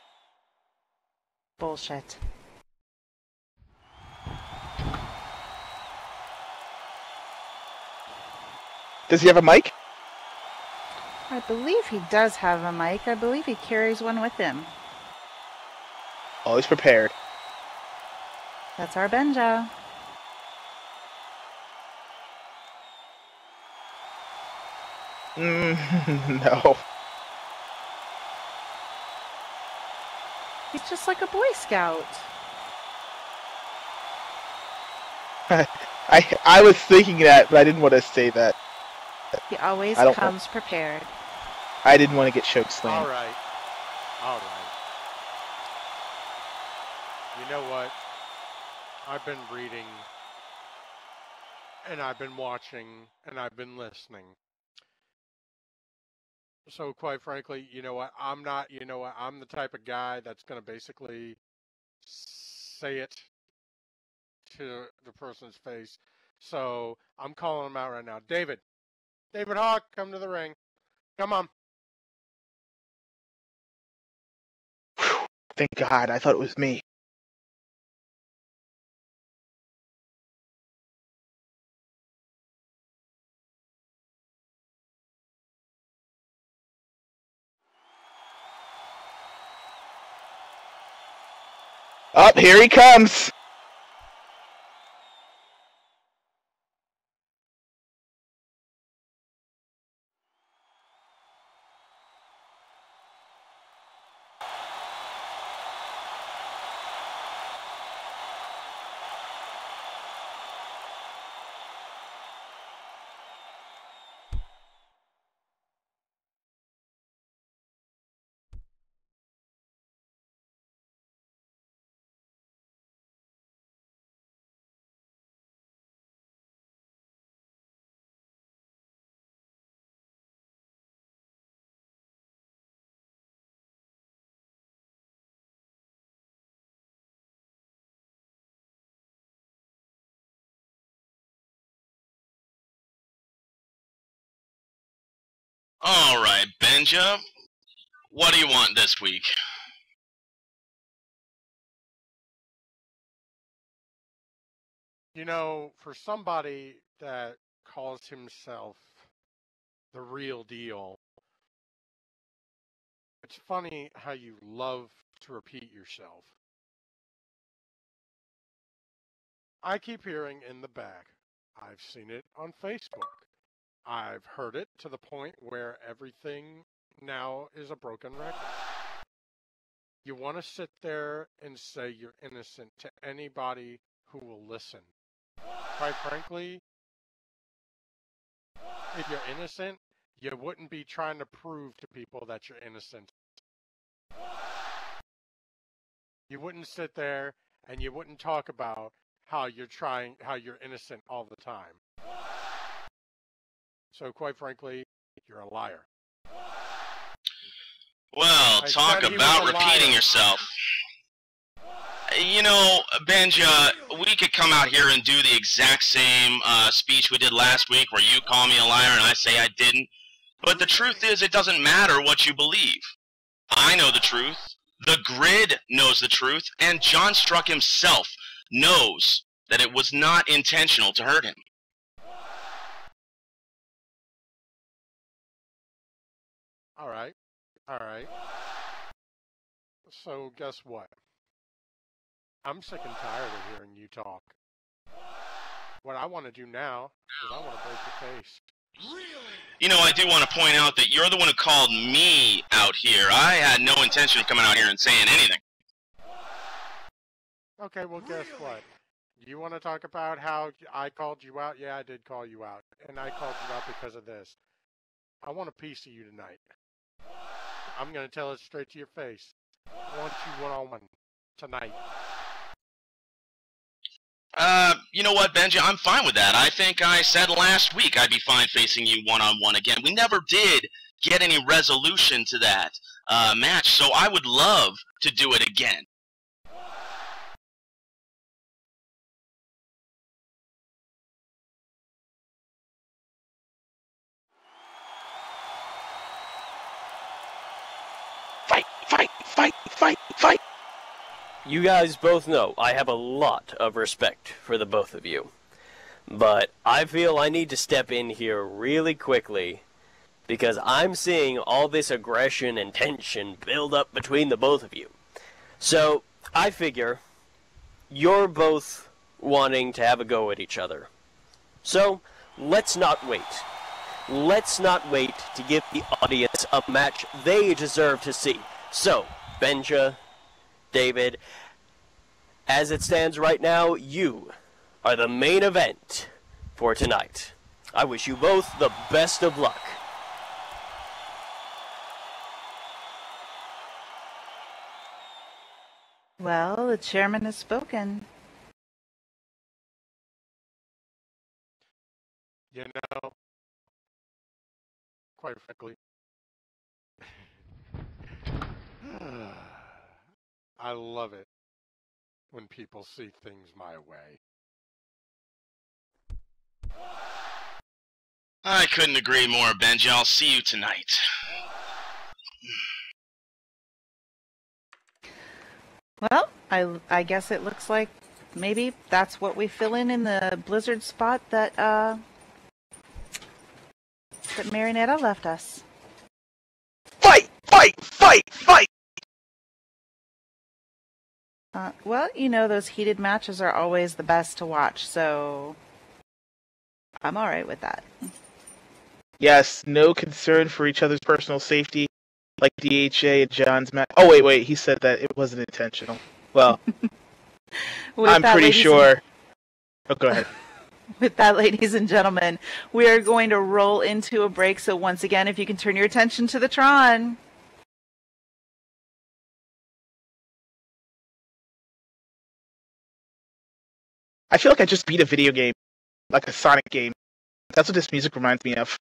Bullshit. Does he have a mic? I believe he does have a mic. I believe he carries one with him. Always prepared. That's our Benja. No. He's just like a Boy Scout. I was thinking that, but I didn't want to say that. He always I don't comes prepared. I didn't want to get choke slammed. All right. You know what? I've been reading and I've been watching, and I've been listening. So quite frankly, you know what? I'm the type of guy that's going to basically say it to the person's face. So I'm calling him out right now. David Hawk, come to the ring. Come on. Thank God, I thought it was me. Up, here he comes. All right, Benja, what do you want this week? You know, for somebody that calls himself the real deal, it's funny how you love to repeat yourself. I keep hearing in the back, I've seen it on Facebook. I've heard it to the point where everything now is a broken record. You want to sit there and say you're innocent to anybody who will listen. Quite frankly, if you're innocent, you wouldn't be trying to prove to people that you're innocent. You wouldn't sit there and you wouldn't talk about how you're innocent all the time. So quite frankly, you're a liar. Well, talk about repeating yourself. You know, Benja, we could come out here and do the exact same speech we did last week where you call me a liar and I say I didn't. But the truth is, it doesn't matter what you believe. I know the truth. The Grid knows the truth. And John Struck himself knows that it was not intentional to hurt him. All right. So guess what? I'm sick and tired of hearing you talk. What I want to do now is I want to break your face. You know, I do want to point out that you're the one who called me out here. I had no intention of coming out here and saying anything. Okay, well, guess what? You want to talk about how I called you out? Yeah, I did call you out. And I called you out because of this. I want a piece of you tonight. I'm going to tell it straight to your face. I want you one-on-one tonight. You know what, Benji? I'm fine with that. I think I said last week I'd be fine facing you one-on-one again. We never did get any resolution to that match, so I would love to do it again. Fight! You guys both know I have a lot of respect for the both of you. But I feel I need to step in here really quickly because I'm seeing all this aggression and tension build up between the both of you. So I figure you're both wanting to have a go at each other. So let's not wait. Let's not wait to give the audience a match they deserve to see. So, Benja, David, as it stands right now, you are the main event for tonight. I wish you both the best of luck. Well, the chairman has spoken. You know, quite frankly, I love it when people see things my way. I couldn't agree more, Benji. I'll see you tonight. Well, I guess it looks like maybe that's what we fill in the blizzard spot that Marionetta left us. Fight! Fight! Fight! Fight! Well, you know, those heated matches are always the best to watch, so I'm alright with that. Yes, no concern for each other's personal safety, like DHA and John's match. Oh, wait, he said that it wasn't intentional. Well, I'm pretty sure. Oh, go ahead. With that, ladies and gentlemen, we are going to roll into a break, so once again, if you can turn your attention to the Tron. I feel like I just beat a video game, like a Sonic game. That's what this music reminds me of.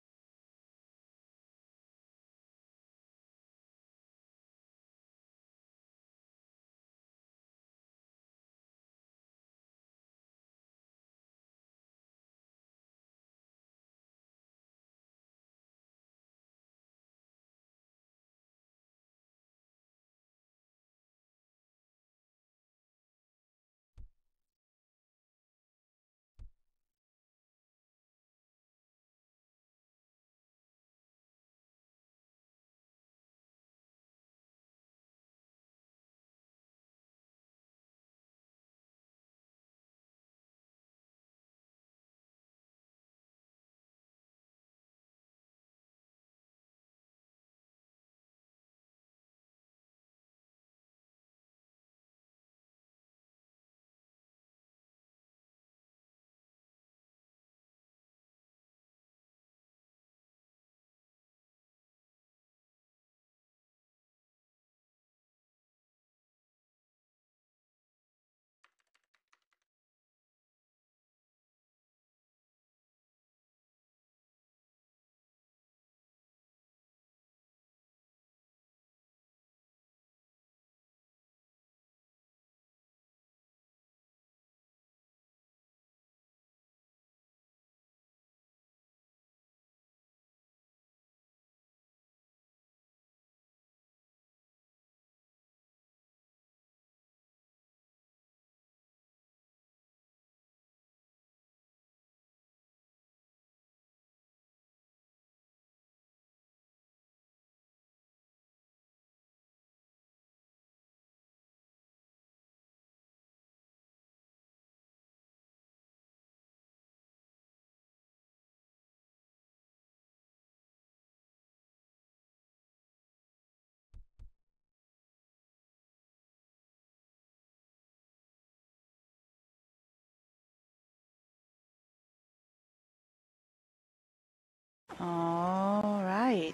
All right.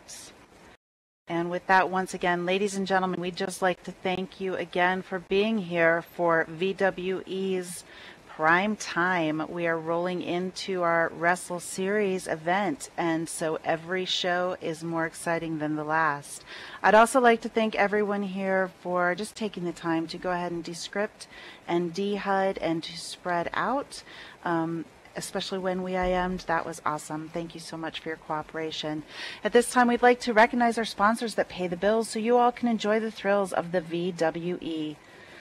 And with that, once again, ladies and gentlemen, we'd just like to thank you again for being here for VWE's Prime Time. We are rolling into our Wrestle Series event, and so every show is more exciting than the last. I'd also like to thank everyone here for just taking the time to go ahead and descript and de-HUD and to spread out. Especially when we IM'd. That was awesome. Thank you so much for your cooperation. At this time, we'd like to recognize our sponsors that pay the bills so you all can enjoy the thrills of the VWE.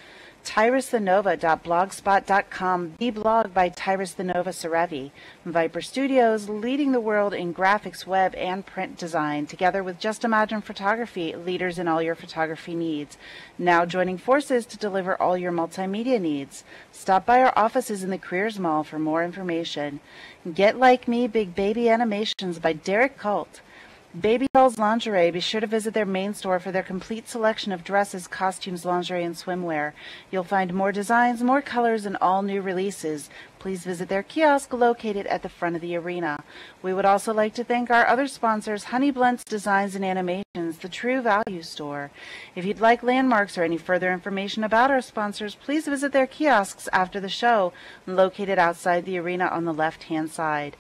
TyrusTheNova.blogspot.com, the blog by Tyrus the Nova Serevi. Viper Studios, leading the world in graphics, web, and print design, together with Just Imagine Photography, leaders in all your photography needs. Now joining forces to deliver all your multimedia needs. Stop by our offices in the Careers Mall for more information. Get Like Me Big Baby Animations by Derek Colt. Baby Dolls Lingerie, be sure to visit their main store for their complete selection of dresses, costumes, lingerie, and swimwear. You'll find more designs, more colors, and all new releases. Please visit their kiosk located at the front of the arena. We would also like to thank our other sponsors, Honey Blunts Designs and Animations, the True Value Store. If you'd like landmarks or any further information about our sponsors, please visit their kiosks after the show, located outside the arena on the left-hand side.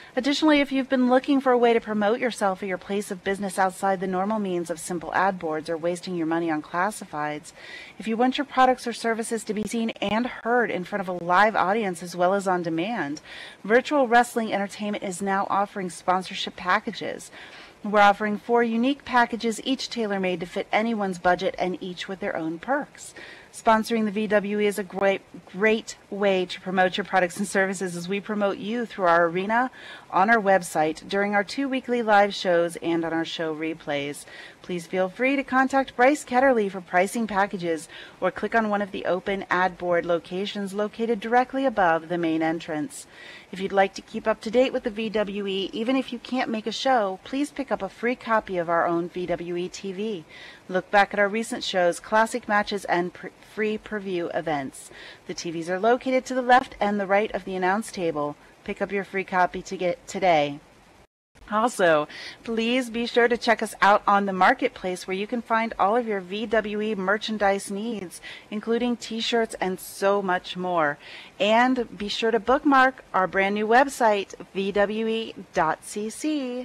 Additionally, if you've been looking for a way to promote yourself or your place of business outside the normal means of simple ad boards or wasting your money on classifieds, if you want your products or services to be seen and heard in front of a live audience as well as on demand, Virtual Wrestling Entertainment is now offering sponsorship packages. We're offering 4 unique packages, each tailor-made to fit anyone's budget and each with their own perks. Sponsoring the VWE is a great way to promote your products and services as we promote you through our arena, on our website, during our 2 weekly live shows, and on our show replays. Please feel free to contact Bryce Ketterly for pricing packages or click on one of the open ad board locations located directly above the main entrance. If you'd like to keep up to date with the VWE, even if you can't make a show, please pick up a free copy of our own VWE TV. Look back at our recent shows, classic matches, and free preview events. The TVs are located to the left and the right of the announce table. Pick up your free copy today. Also, please be sure to check us out on the marketplace where you can find all of your VWE merchandise needs, including t-shirts and so much more. And be sure to bookmark our brand new website, vwe.cc.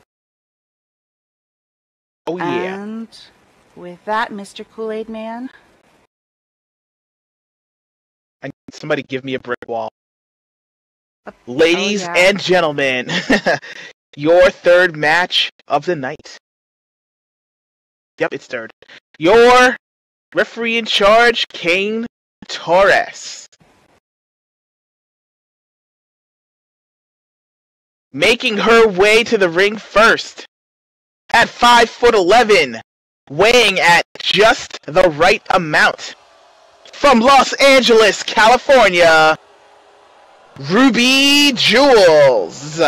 Oh yeah. And with that, Mr. Kool-Aid Man, I need somebody give me a brick wall. Ladies and gentlemen, your third match of the night. Yep, it's third. Your referee in charge, Kane Torres. Making her way to the ring first. At 5'11", weighing at just the right amount. From Los Angeles, California, Ruby Jules.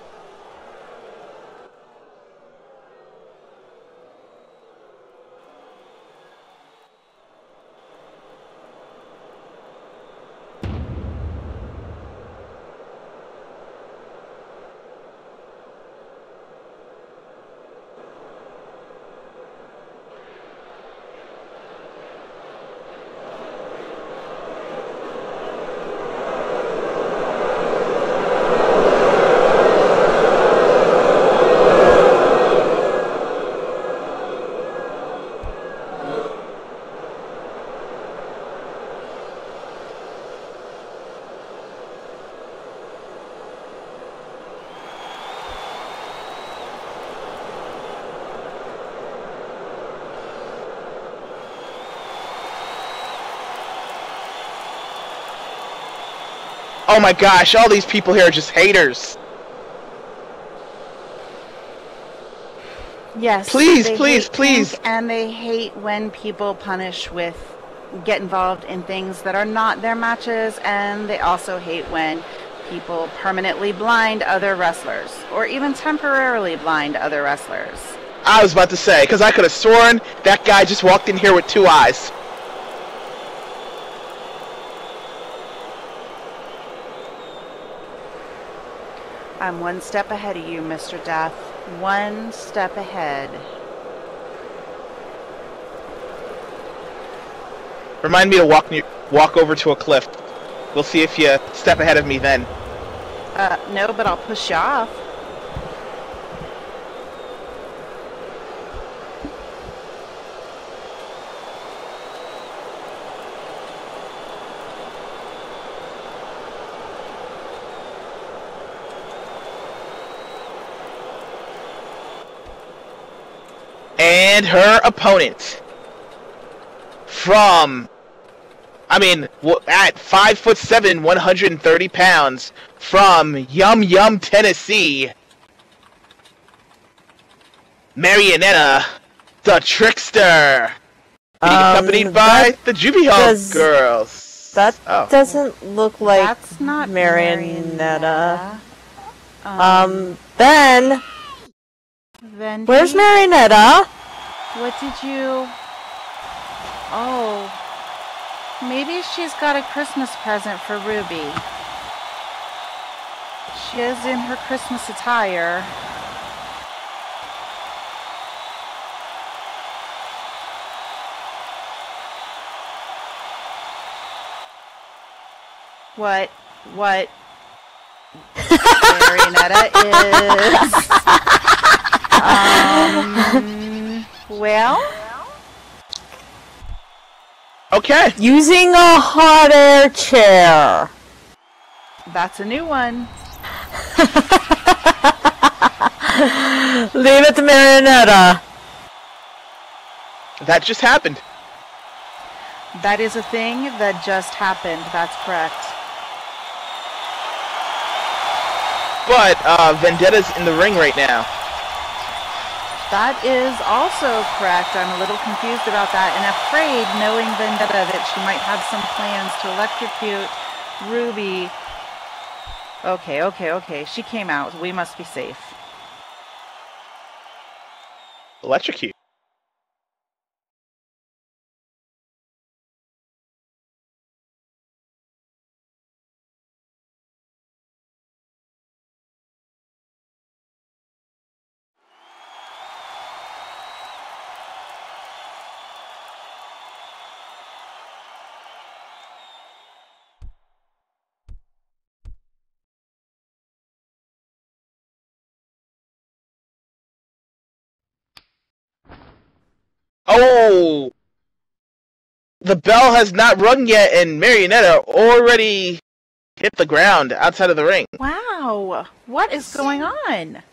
Oh my gosh, all these people here are just haters. yes, Please, they please, hate please. Pink, and they hate when people get involved in things that are not their matches, and they also hate when people permanently blind other wrestlers, or even temporarily blind other wrestlers. I was about to say, because I could have sworn that guy just walked in here with 2 eyes. I'm one step ahead of you, Mr. Death. One step ahead. Remind me to walk over to a cliff. We'll see if you step ahead of me then. No, but I'll push you off. And her opponent, at 5'7", 130 pounds, from Yum, Tennessee, Marionetta, the Trickster, being accompanied by the Juby Hawk Girls. That doesn't look like That's not Marionetta. Ben, Then where's Marionetta? What did you... Oh. Maybe she's got a Christmas present for Ruby. She is in her Christmas attire. What? Marionetta is... well... Okay. Using a hot air chair. That's a new one. Leave it to Marionetta. That just happened. That is a thing that just happened. That's correct. But Vendetta's in the ring right now. That is also correct. I'm a little confused about that and afraid, knowing Vendetta, that she might have some plans to electrocute Ruby. Okay. She came out. We must be safe. Electrocute. Oh! The bell has not rung yet, and Marionetta already hit the ground outside of the ring. Wow! What is going on?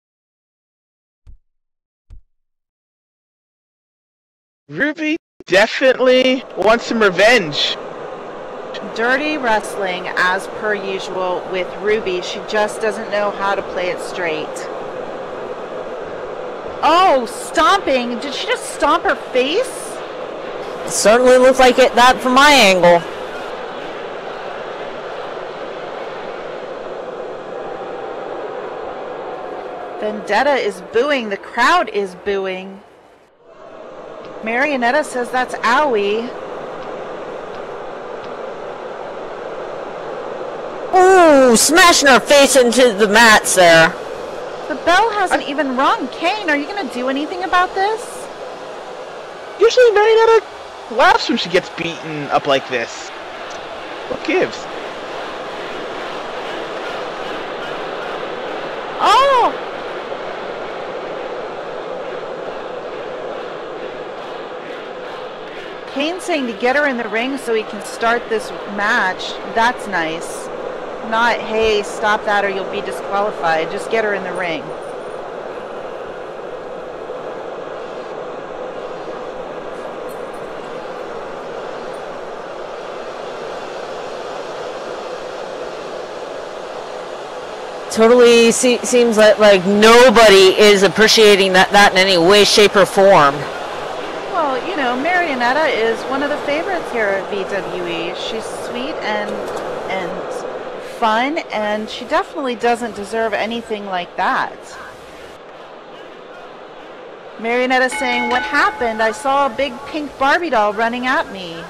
Ruby definitely wants some revenge. Dirty wrestling, as per usual, with Ruby. She just doesn't know how to play it straight. Oh, stomping! Did she just stomp her face? It certainly looks like it, that from my angle. Vendetta is booing. The crowd is booing. Marionetta says that's owie. Ooh, smashing her face into the mats there. The bell hasn't even rung. Kane, are you going to do anything about this? Usually Marionetta laughs when she gets beaten up like this. What gives? Oh! Kane's saying to get her in the ring so he can start this match. That's nice. Not, hey, stop that or you'll be disqualified. Just get her in the ring. Totally seems like nobody is appreciating that in any way, shape, or form. Well, you know, Marionetta is one of the favorites here at VWE. She's sweet and fun, and she definitely doesn't deserve anything like that. Marionetta saying, what happened? I saw a big pink Barbie doll running at me.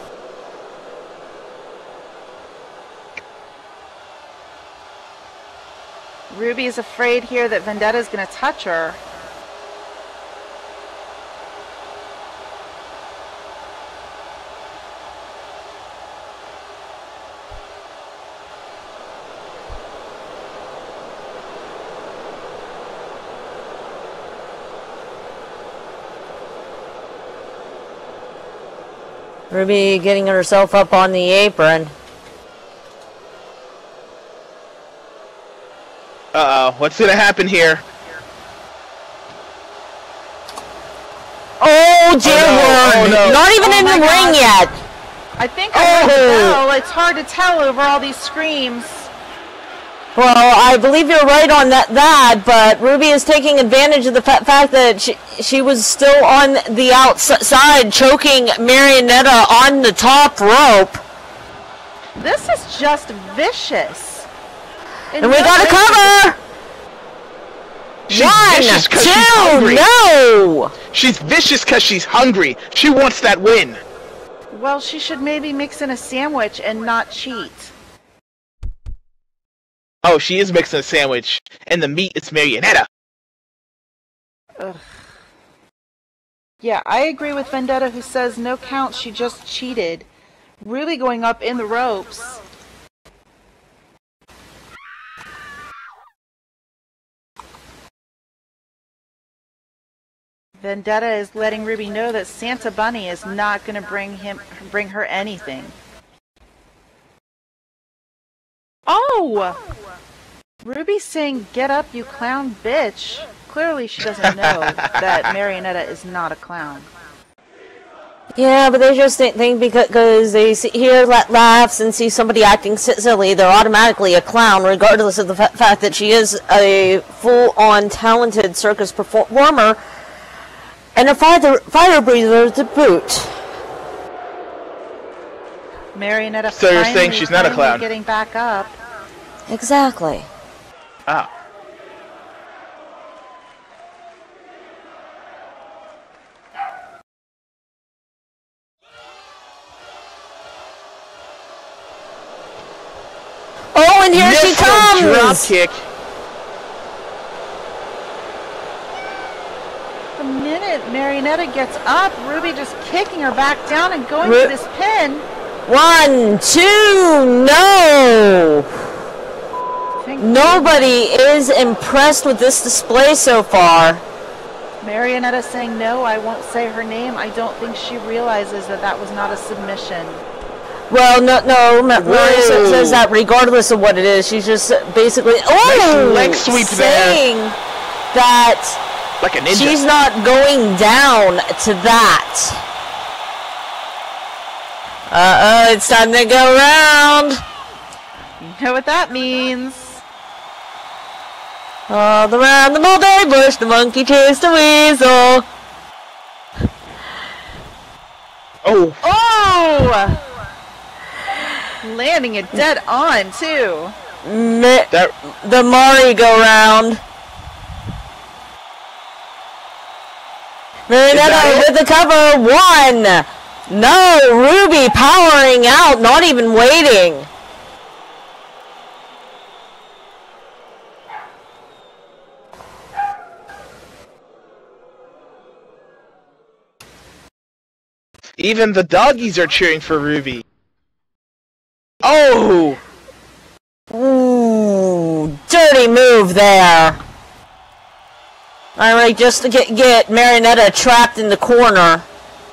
Ruby is afraid here that Vendetta's going to touch her. Ruby getting herself up on the apron. Uh-oh, what's gonna happen here? Oh, dear Lord! no. Not even in the ring yet! I think I heard the bell. It's hard to tell over all these screams. Well, I believe you're right on that, but Ruby is taking advantage of the fact that she was still on the outside, choking Marionetta on the top rope. This is just vicious. And we got a cover! She's One, vicious 'cause she's two, hungry. no! She's vicious because she's hungry. She wants that win. Well, she should maybe mix in a sandwich and not cheat. Oh, she is mixing a sandwich, and the meat is Marionetta. Ugh. Yeah, I agree with Vendetta, who says no count, she just cheated. Ruby going up in the ropes. Vendetta is letting Ruby know that Santa Bunny is not going to bring her anything. Oh! Ruby's saying, "Get up, you clown bitch." Clearly she doesn't know that Marionetta is not a clown. Yeah, but they just think because they hear laughs and see somebody acting silly, they're automatically a clown, regardless of the fact that she is a full-on talented circus performer and a fire breather to boot. Marionetta So you're saying she's not a clown? Getting back up. Exactly. Ah. Oh, and here she comes! Drop kick. The minute Marionetta gets up, Ruby just kicking her back down and going for this pin. 1, 2, no! Nobody is impressed with this display so far. Marionetta saying, "No, I won't say her name." I don't think she realizes that that was not a submission. Well, no, Maria says that regardless of what it is, she's just basically leg sweep saying that like a ninja. She's not going down to that. It's time to go around. You know what that means. All around the mulberry bush, the monkey chased a weasel. Oh! Oh! Landing it dead on, too. The merry-go-round. Marionetta with the cover. 1. No, Ruby powering out, not even waiting. Even the doggies are cheering for Ruby. Oh! Ooh, dirty move there. Alright, just to get Marionetta trapped in the corner.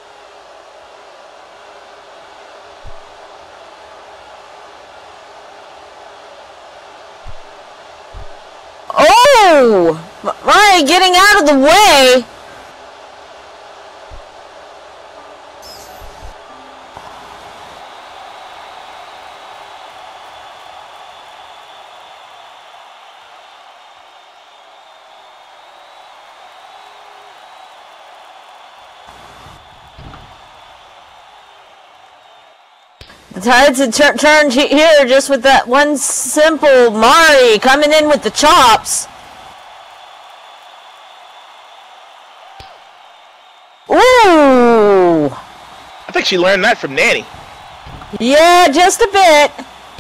Oh! Mariah getting out of the way. The tides had turned here just with that one simple Mari coming in with the chops. Ooh! I think she learned that from Nanny. Yeah, just a bit.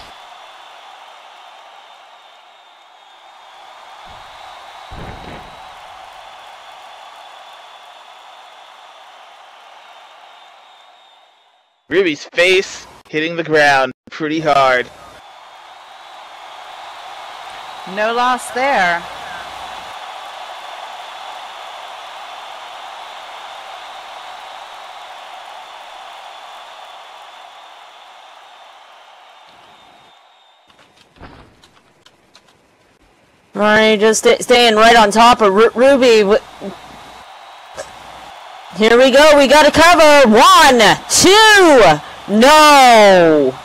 Ruby's face hitting the ground pretty hard. No loss there. Right, just staying right on top of Ruby. Here we go. We got to cover. 1, 2. No.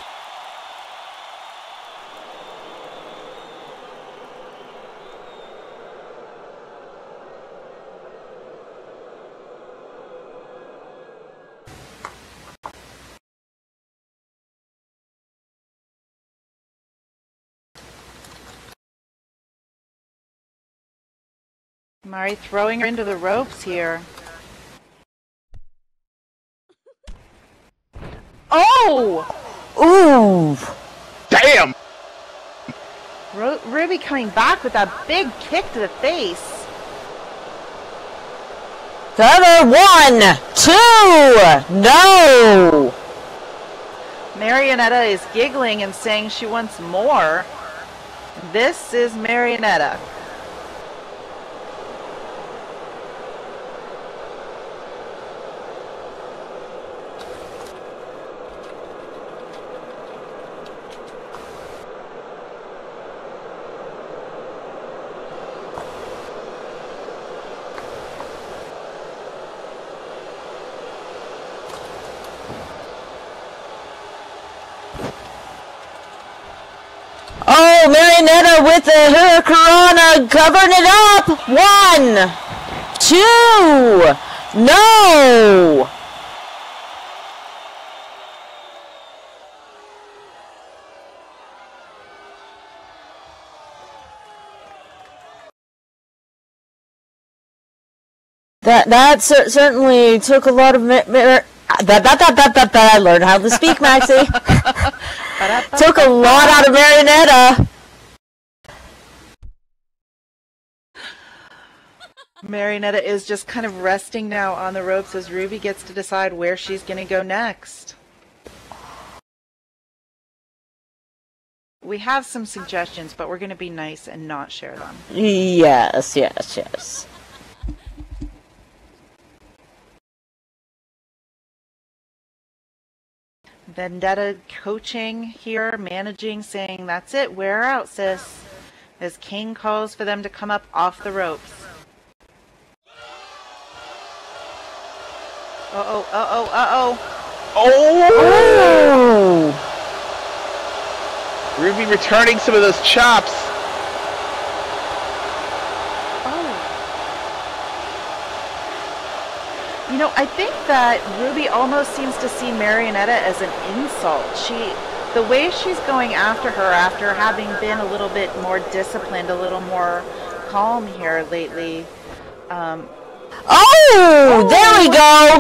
Mari throwing her into the ropes here. Oh! Ooh! Damn! Ruby coming back with that big kick to the face. Cover. 1, 2. No! Marionetta is giggling and saying she wants more. This is Marionetta. Oh, Marionetta with the Hurricanrana covering it up. 1, 2, no. That certainly took a lot of I learned how to speak, Maxie. Took a lot out of Marionetta. Marionetta is just kind of resting now on the ropes as Ruby gets to decide where she's going to go next. We have some suggestions, but we're going to be nice and not share them. Yes, yes, yes. Vendetta coaching here, managing, saying, that's it, wear her out, sis. As King calls for them to come up off the ropes. Uh-oh, uh-oh, uh-oh. Oh! Ruby returning some of those chops. You know, I think that Ruby almost seems to see Marionetta as an insult. The way she's going after her after having been a little bit more disciplined, a little more calm here lately. There we go!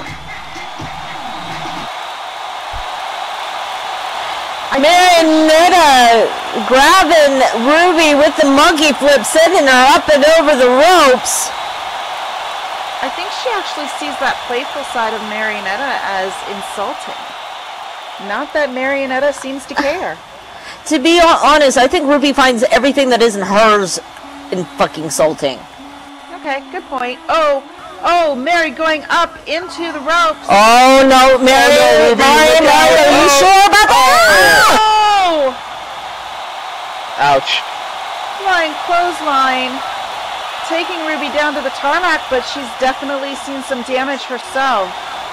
Marionetta grabbing Ruby with the monkey flip, sending her up and over the ropes. I think she actually sees that playful side of Marionetta as insulting. Not that Marionetta seems to care. To be honest, I think Ruby finds everything that isn't hers in fucking insulting. Okay, good point. Oh, Mary going up into the ropes. Oh no, Mary, are you sure about that? Oh! Ouch. Flying clothesline. Taking Ruby down to the tarmac, but she's definitely seen some damage herself.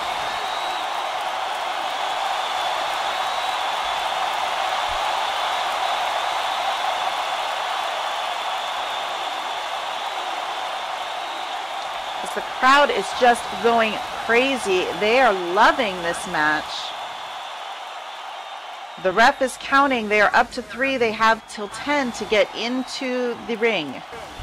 As the crowd is just going crazy. They are loving this match. The ref is counting. They are up to 3. They have till 10 to get into the ring.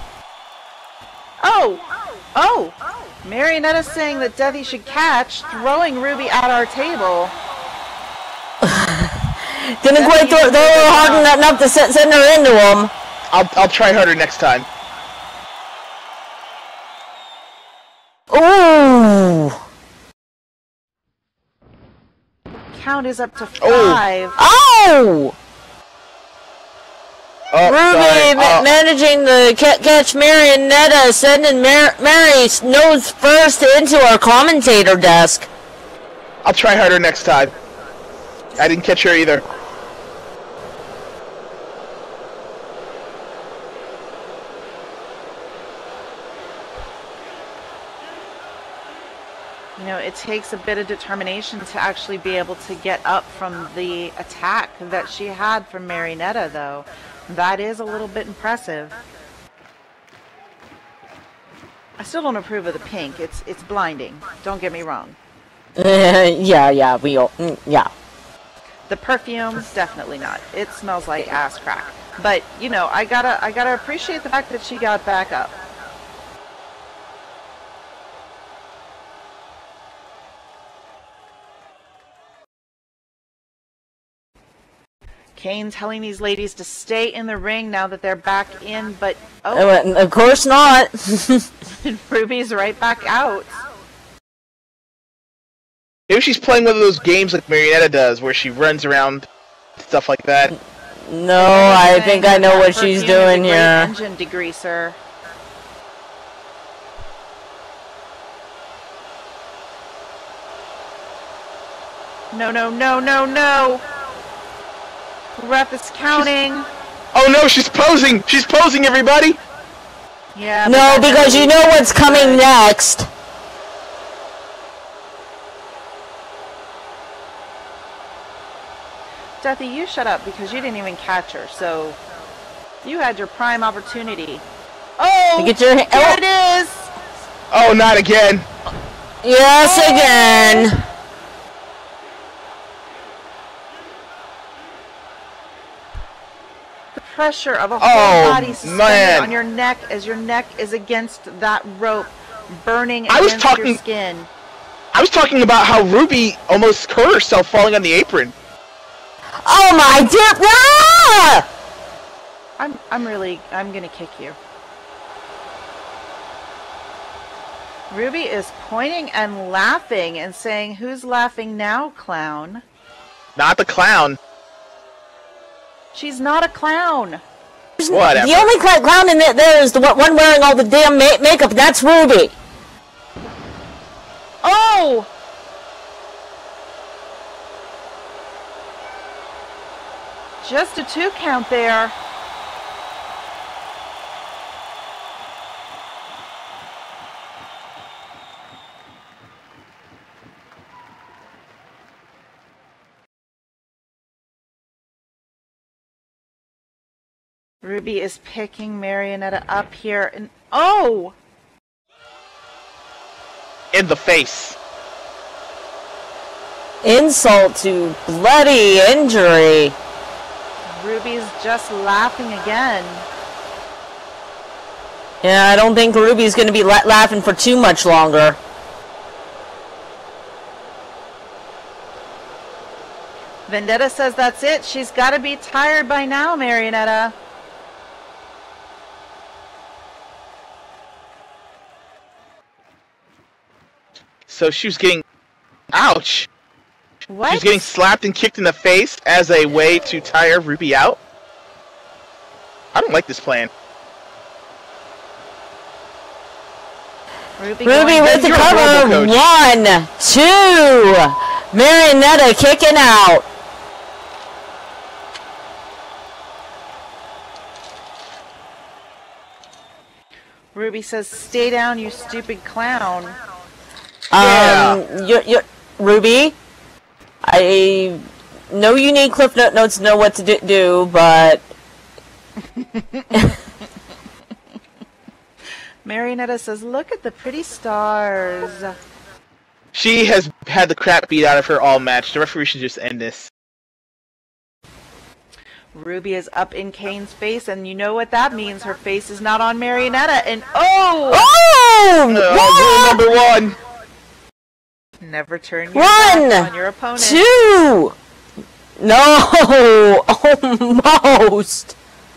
Oh! Marionetta saying that Deathy should catch, throwing Ruby at our table. Didn't quite throw her hard enough to send her into him. I'll try harder next time. Ooh! Count is up to 5. Oh! Ruby managing to catch Marionetta, sending Mary's nose first into our commentator desk. I'll try harder next time. I didn't catch her either. You know, it takes a bit of determination to actually be able to get up from the attack that she had from Marionetta, though. That is a little bit impressive. I still don't approve of the pink. It's blinding. Don't get me wrong. Yeah. The perfume, definitely not. It smells like ass crack. But you know, I gotta appreciate the fact that she got back up. Kane telling these ladies to stay in the ring now that they're back in, but of course not. Ruby's right back out. Maybe she's playing one of those games like Marionetta does, where she runs around, stuff like that. No, I think I know what she's doing here. Engine degreaser. No. Ref is counting. Oh no, she's posing! She's posing, everybody! Yeah. No, because you know what's coming next. Deathy, you shut up because you didn't even catch her, so You had your prime opportunity. Oh! Get your there it is! Oh, not again. Yes, again. The pressure of a whole body suspended man. on your neck as your neck is against that rope, burning against your skin. I was talking about how Ruby almost hurt herself falling on the apron. Oh my dear! Ah! I'm gonna kick you. Ruby is pointing and laughing and saying, "Who's laughing now, clown?" Not the clown. She's not a clown. Whatever. The only clown in there is the one wearing all the damn makeup. That's Ruby. Oh! Just a 2 count there. Ruby is picking Marionetta up here and oh! In the face. Insult to bloody injury. Ruby's just laughing again. Yeah, I don't think Ruby's going to be laughing for too much longer. Vendetta says that's it. She's got to be tired by now, Marionetta. So she was getting... Ouch! What? She's getting slapped and kicked in the face as a way to tire Ruby out? I don't like this plan. Ruby with the cover. 1, 2. Marionetta kicking out. Ruby says, "Stay down, you stupid clown." Ruby, I know you need Cliff Notes to know what to do, but... Marionetta says, "Look at the pretty stars." She has had the crap beat out of her all match. The referee should just end this. Ruby is up in Kane's face, and you know what that means. Her face is not on Marionetta, and oh! Oh! Rule number 1. Never turn your back on your opponent. 2! No! Almost!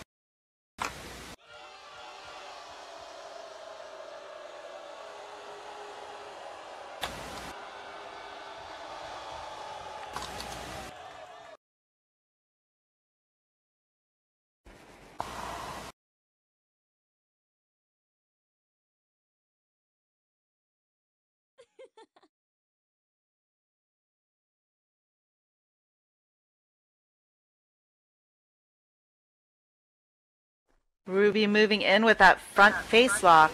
Ruby moving in with that front face lock.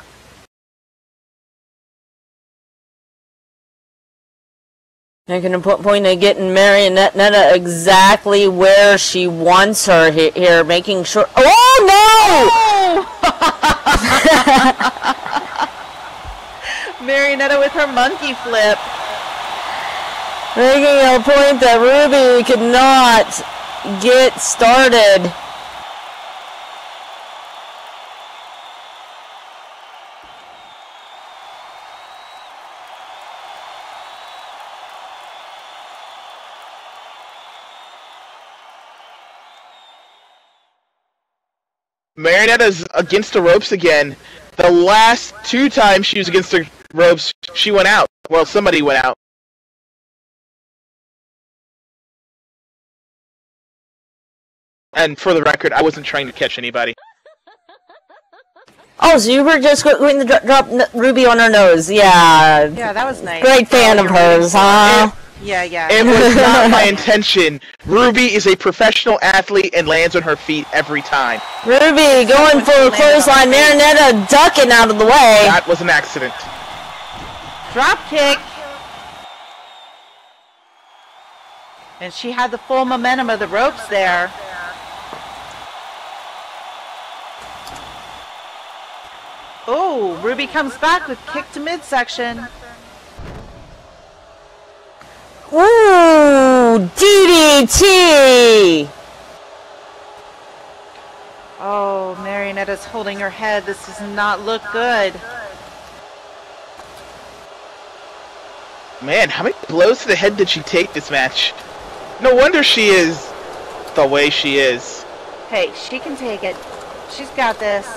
They're going to point to getting Marionetta exactly where she wants her here, making sure... Oh, no! Marionetta with her monkey flip. Making a point that Ruby could not get started. Marionetta's against the ropes again. The last 2 times she was against the ropes, she went out. Well, somebody went out. And for the record, I wasn't trying to catch anybody. Oh, so you were just going to drop Ruby on her nose. Yeah. Yeah, that was nice. Great fan of hers, huh? Yeah. It was not my intention. Ruby is a professional athlete and lands on her feet every time. Ruby going for a clothesline. Marionetta ducking out of the way. That was an accident. Drop kick. And she had the full momentum of the ropes there. Oh, Ruby comes back with kick to midsection. Ooh, DDT! Oh, Marionetta's holding her head. This does not look good. Man, how many blows to the head did she take this match? No wonder she is the way she is. Hey, she can take it. She's got this.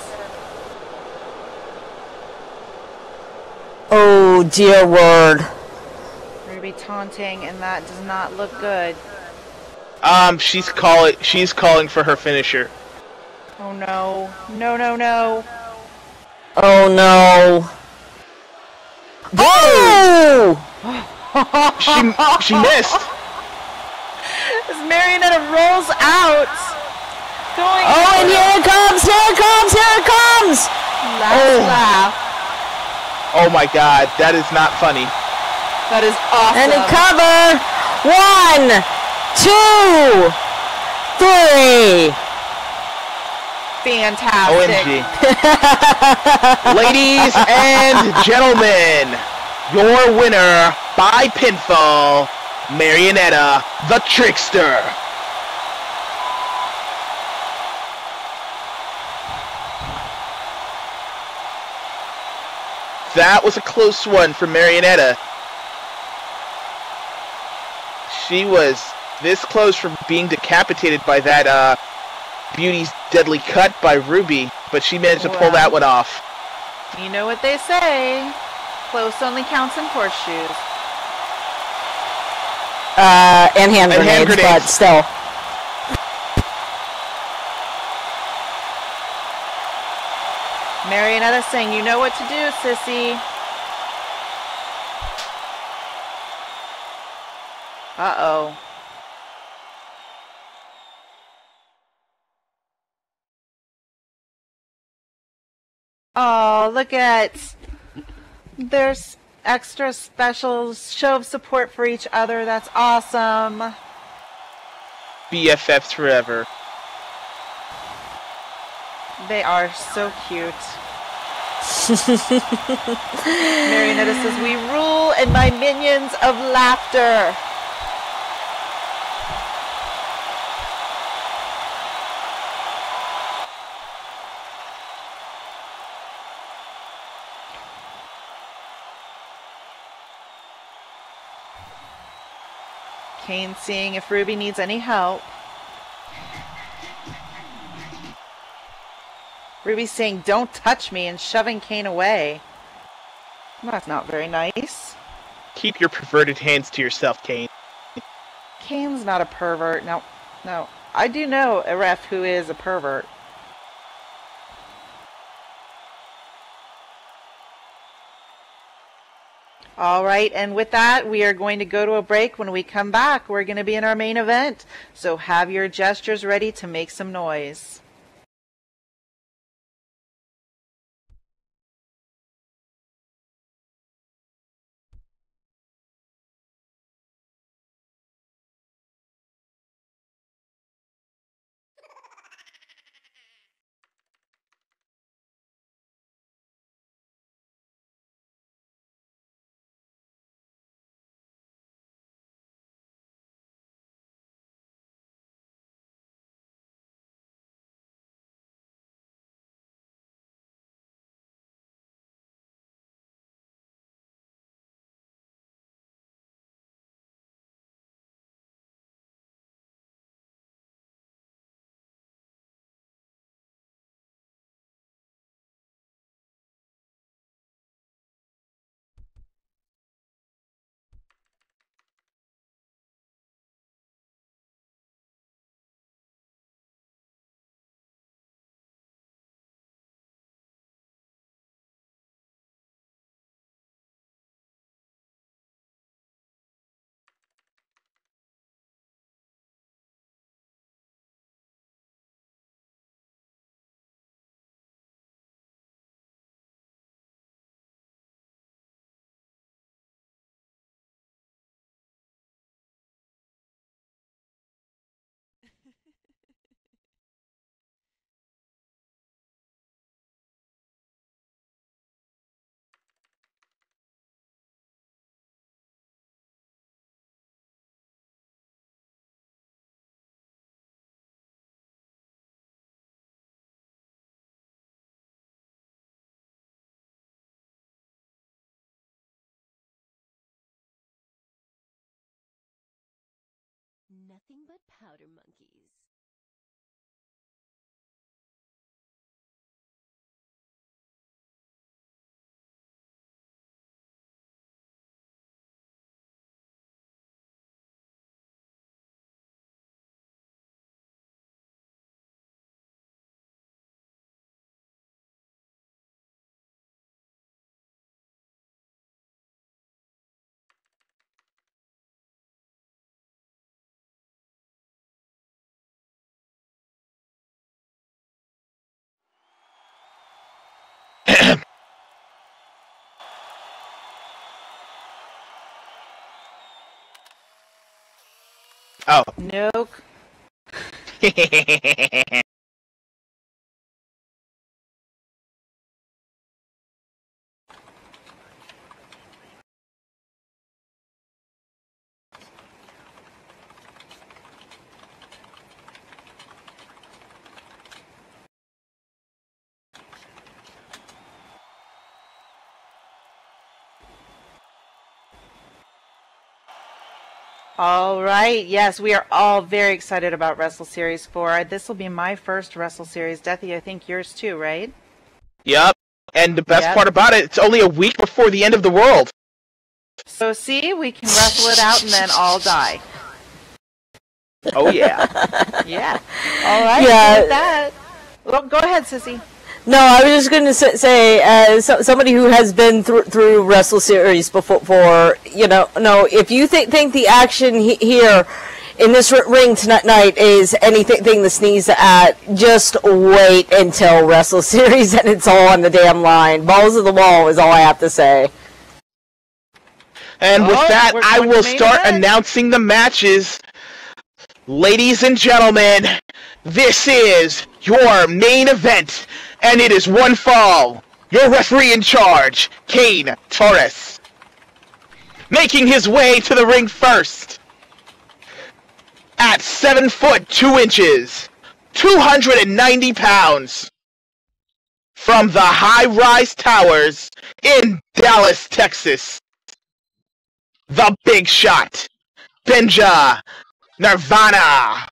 Oh, dear word. Ruby taunting, and that does not look good. She's calling for her finisher. Oh no. No, no, no. Oh no. Oh! She missed. As Marionetta rolls out. Going Oh, and here it comes, here it comes, here it comes! Last laugh. Oh my god, that is not funny. That is awesome. And a cover! 1, 2, 3. Fantastic. OMG. Ladies and gentlemen, your winner by pinfall, Marionetta the Trickster. That was a close one for Marionetta. She was this close from being decapitated by that Beauty's deadly cut by Ruby, but she managed to pull that one off. You know what they say. Close only counts in horseshoes. And hand grenades, but still. Marionetta saying, you know what to do, sissy. Uh-oh. Oh, look at... There's extra special show of support for each other. That's awesome. BFFs forever. They are so cute. Marionetta says, we rule and my minions of laughter. Kane seeing if Ruby needs any help. Ruby's saying, don't touch me, and shoving Kane away. That's not very nice. Keep your perverted hands to yourself, Kane. Kane's not a pervert. No. I do know a ref who is a pervert. All right, and with that, we are going to go to a break. When we come back, we're going to be in our main event. So have your gestures ready to make some noise. nothing but powder monkeys. Oh. Nope. All right. Yes, we are all very excited about Wrestle Series 4. This will be my first Wrestle Series. Deathy, I think yours too, right? Yep. And the best part about it, it's only a week before the end of the world. So see, we can wrestle it out and then all die. Oh, yeah. Yeah. All right. Yeah. With that. Well, go ahead, Sissy. No, I was just going to say, as somebody who has been through Wrestle Series before, if you think the action here in this ring tonight is anything to sneeze at, just wait until Wrestle Series and it's all on the damn line. Balls of the wall is all I have to say. And with that, I will start announcing the matches. Ladies and gentlemen, this is your main event, and it is one fall. Your referee in charge, Kane Torres. Making his way to the ring first. At 7 foot 2 inches, 290 pounds. From the high-rise towers in Dallas, Texas. The Big Shot, Benja Nirvana.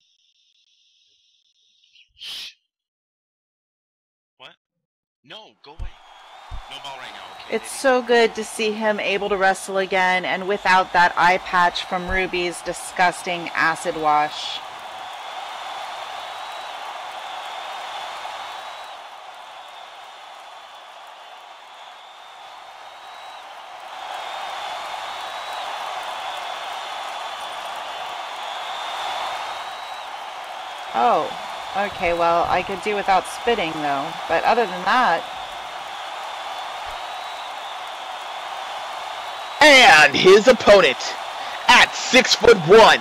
What? No, go away. No ball right now. Okay. It's so good to see him able to wrestle again and without that eye patch from Ruby's disgusting acid wash. Oh, okay, well, I could do without spitting, though. But other than that... And his opponent, at 6'1",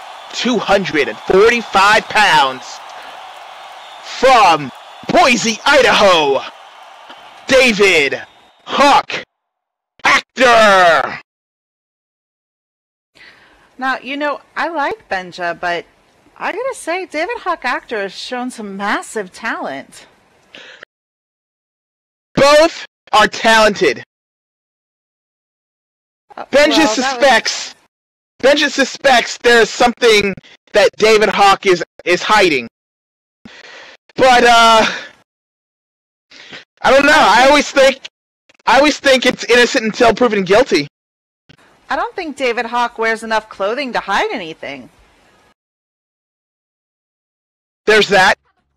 245 pounds, from Boise, Idaho, David Hawk Actor. Now, I like Benja, but I gotta say, David Hawk Actor has shown some massive talent. Both are talented. Benja suspects there's something that David Hawk is hiding. But I don't know. I always think it's innocent until proven guilty. I don't think David Hawk wears enough clothing to hide anything. There's that.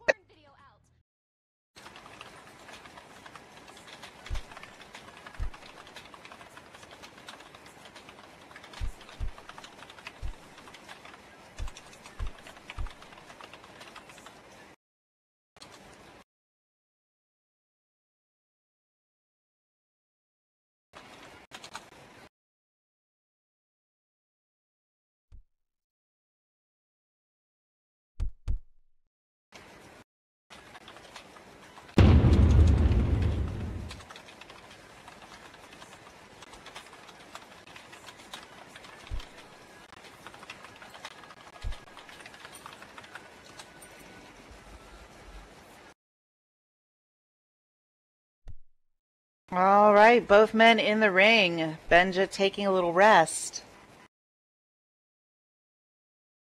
All right, both men in the ring. Benja taking a little rest.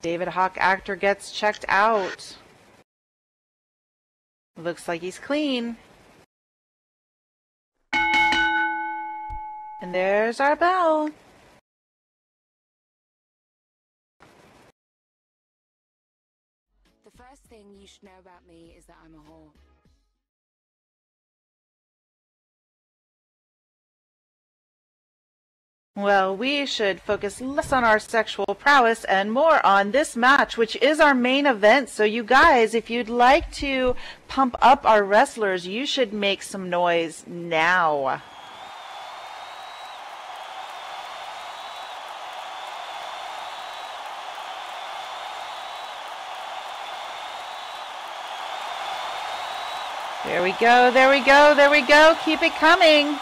David Hawk Actor gets checked out. Looks like he's clean. And there's our bell. The first thing you should know about me is that I'm a whore. Well, we should focus less on our sexual prowess and more on this match, which is our main event. So you guys, if you'd like to pump up our wrestlers, you should make some noise now. There we go, there we go, there we go. Keep it coming.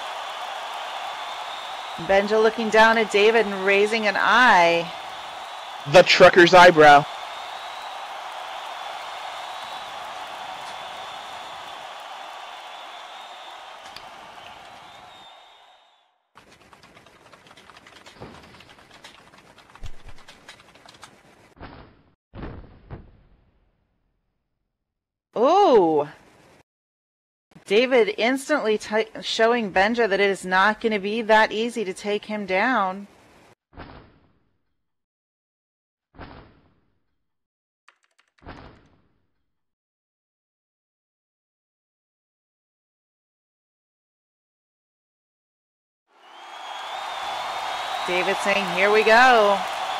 Benja looking down at David and raising an eye. The trucker's eyebrow. Ooh. David instantly showing Benja that it is not going to be that easy to take him down. David saying, here we go.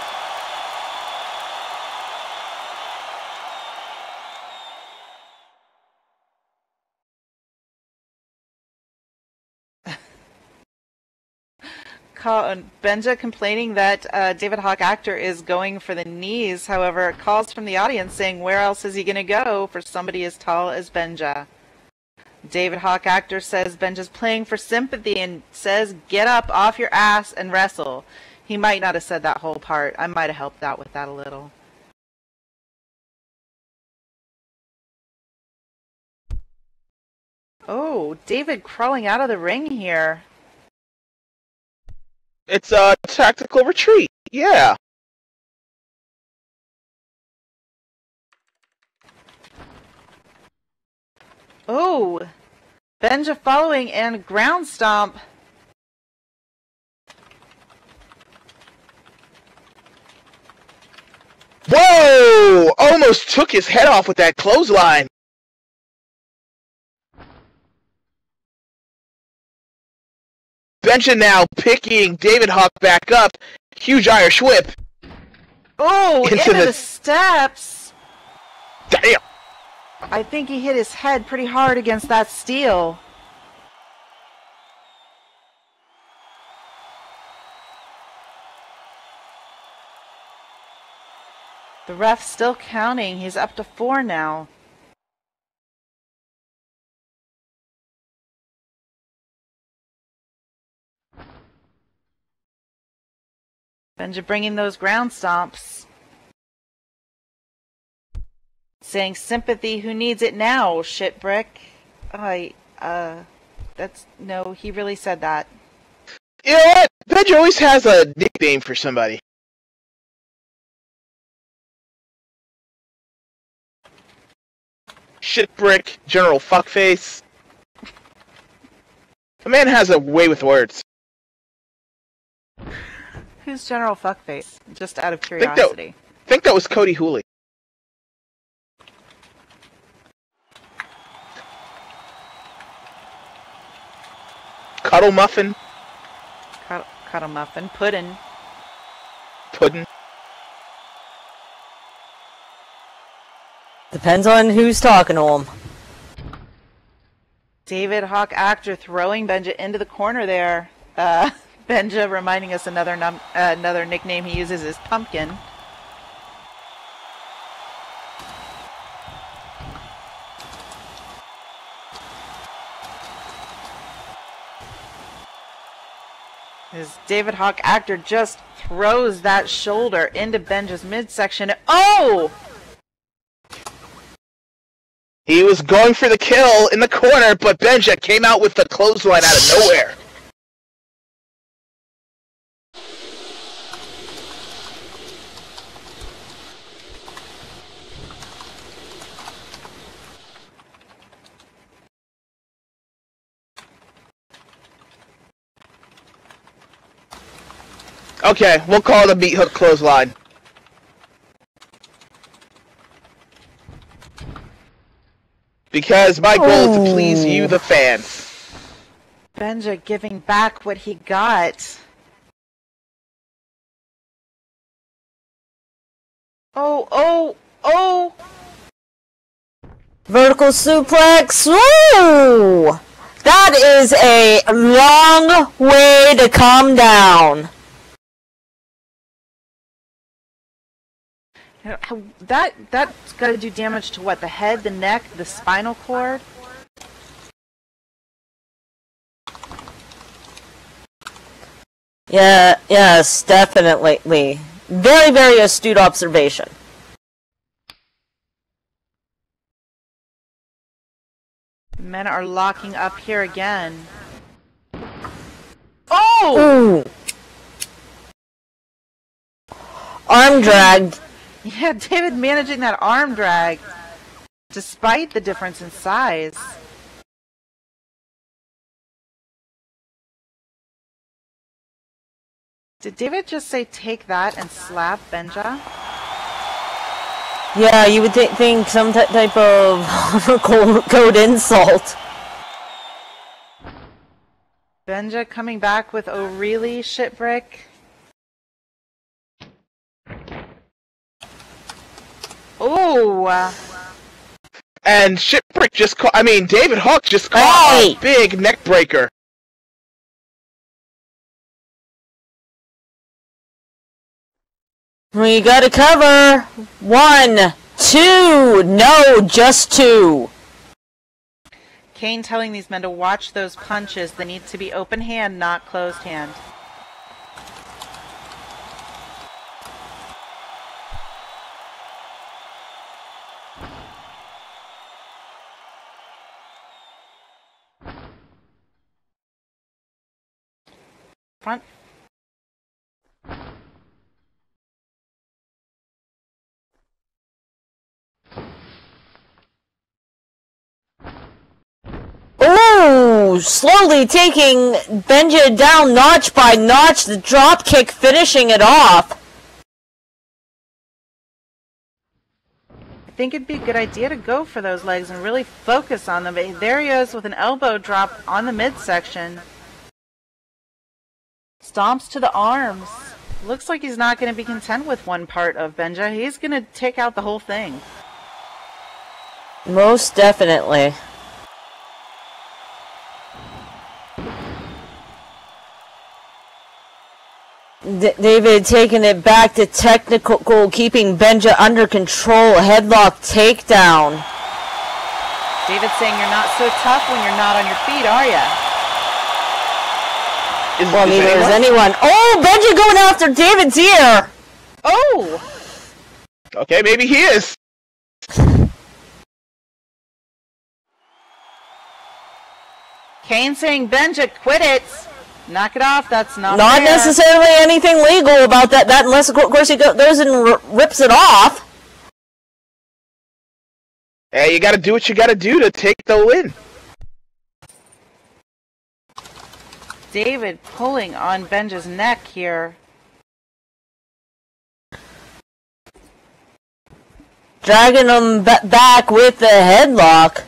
Benja complaining that David Hawk Actor is going for the knees. However, calls from the audience saying, where else is he going to go for somebody as tall as Benja? David Hawk Actor says Benja's playing for sympathy and says, get up off your ass and wrestle. He might not have said that whole part. I might have helped out with that a little. Oh, David crawling out of the ring here. It's a tactical retreat. Yeah. Oh, Benja following and ground stomp. Whoa! Almost took his head off with that clothesline. Benja now picking David Hawk back up. Huge Irish whip. Oh, into the steps. Damn. I think he hit his head pretty hard against that steel. The ref's still counting. He's up to 4 now. Benja bringing those ground stomps. Saying sympathy, who needs it now, shitbrick? No, he really said that. You know what? Benja always has a nickname for somebody. Shitbrick, General Fuckface. The man has a way with words. Who's General Fuckface? Just out of curiosity. I think that was Cody Hooley. Cuddle Muffin. Cuddle Muffin. Puddin'. Puddin'. Depends on who's talking to him. David Hawk Actor throwing Benja into the corner there. Benja reminding us another nickname he uses is Pumpkin. As David Hawk Actor just throws that shoulder into Benja's midsection. Oh! He was going for the kill in the corner, but Benja came out with the clothesline out of nowhere. Okay, we'll call it a meat hook clothesline. Because my goal is to please you, the fans. Benja giving back what he got. Oh. Vertical suplex. Woo! That is a long way to come down. That's got to do damage to what? The head, the neck, the spinal cord? Yeah, yes, definitely. Very, very astute observation. Men are locking up here again. Oh! Ooh. Arm drag. Yeah, David managing that arm drag, despite the difference in size. Did David just say take that and slap Benja? Yeah, you would think some type of code insult. Benja coming back with O'Reilly shitbrick. Oh! And shitbrick just caught. I mean, David Hawk just caught a big neck breaker. We gotta cover. 1, 2. No, just 2. Kane telling these men to watch those punches. They need to be open hand, not closed hand. Front. Ooh, slowly taking Benja down notch by notch, the drop kick finishing it off. I think it'd be a good idea to go for those legs and really focus on them. But there he is with an elbow drop on the midsection. Stomps to the arms. Looks like he's not going to be content with one part of Benja. He's going to take out the whole thing. Most definitely. David taking it back to technical, keeping Benja under control. Headlock takedown. David saying you're not so tough when you're not on your feet, are ya? Well, neither is anyone. Oh, Benja going after David's ear. Oh! Okay, maybe he is. Kane saying, Benja, quit it. Knock it off. That's not fair. Necessarily anything legal about that unless, of course, he goes and rips it off. Hey, you gotta do what you gotta do to take the win. David pulling on Benja's neck here. Dragging him back with the headlock.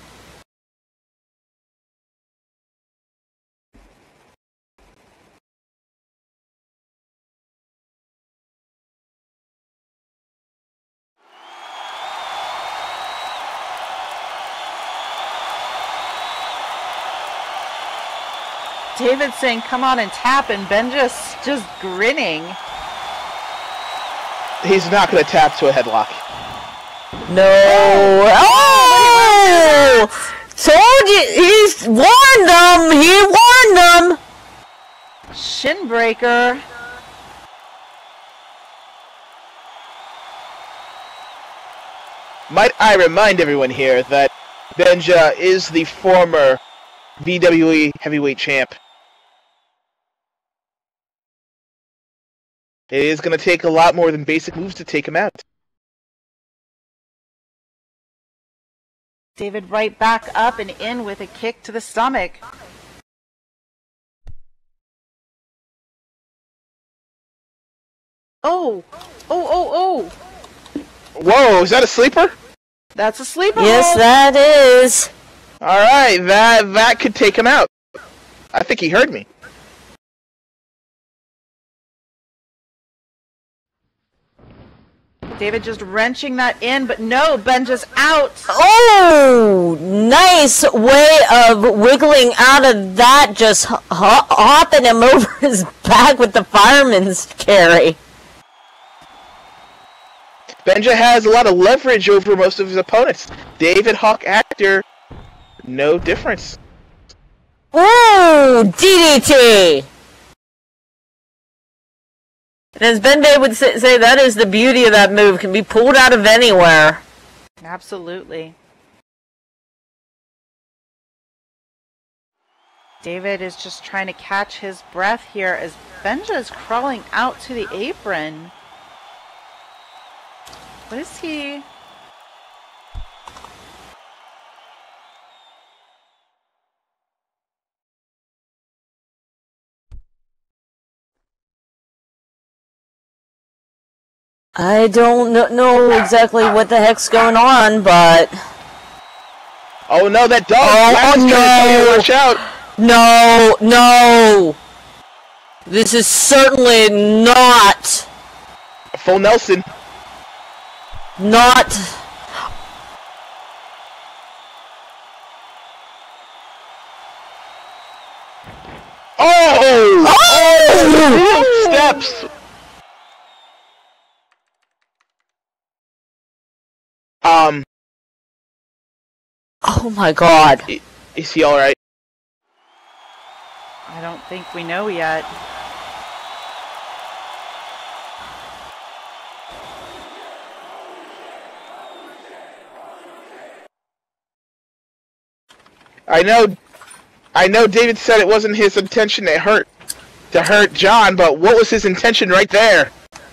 David saying, come on and tap, and Benja's just grinning. He's not going to tap to a headlock. No. Oh! Told you. He's warned them. He warned them. Shin breaker. Might I remind everyone here that Benja is the former WWE heavyweight champ. It is going to take a lot more than basic moves to take him out. David right back up and in with a kick to the stomach. Oh! Oh! Whoa, is that a sleeper? That's a sleeper! Yes, that is. Alright, that could take him out. I think he heard me. David just wrenching that in, but no, Benja's out! Oh! Nice way of wiggling out of that, just hopping him over his back with the fireman's carry. Benja has a lot of leverage over most of his opponents. David Hawk Actor, no difference. Ooh! DDT! And as Ben Bay would say, that is the beauty of that move. Can be pulled out of anywhere. Absolutely. David is just trying to catch his breath here as Benja is crawling out to the apron. What is he? I don't know exactly what the heck's going on, but... Oh no, that dog! Oh no! Watch out! No! This is certainly not... Full Nelson. Not... Oh! Oh! Steps! Oh my god. Is he alright? I don't think we know yet. I know David said it wasn't his intention to hurt John, but what was his intention right there?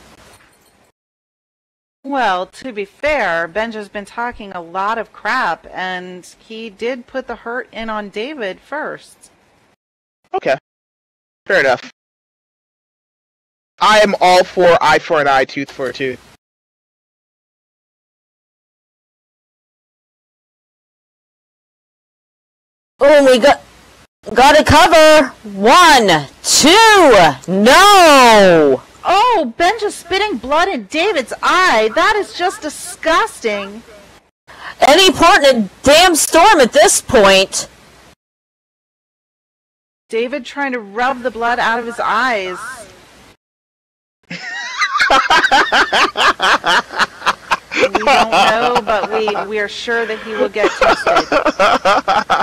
Well, to be fair, Benja's been talking a lot of crap, and he did put the hurt in on David first. Okay. Fair enough. I am all for eye for an eye, tooth for a tooth. Oh, we got to cover. 1, 2, no! Oh, Benja's spitting blood in David's eye. That is just disgusting. Any part in a damn storm at this point. David trying to rub the blood out of his eyes. We don't know, but we are sure that he will get tested.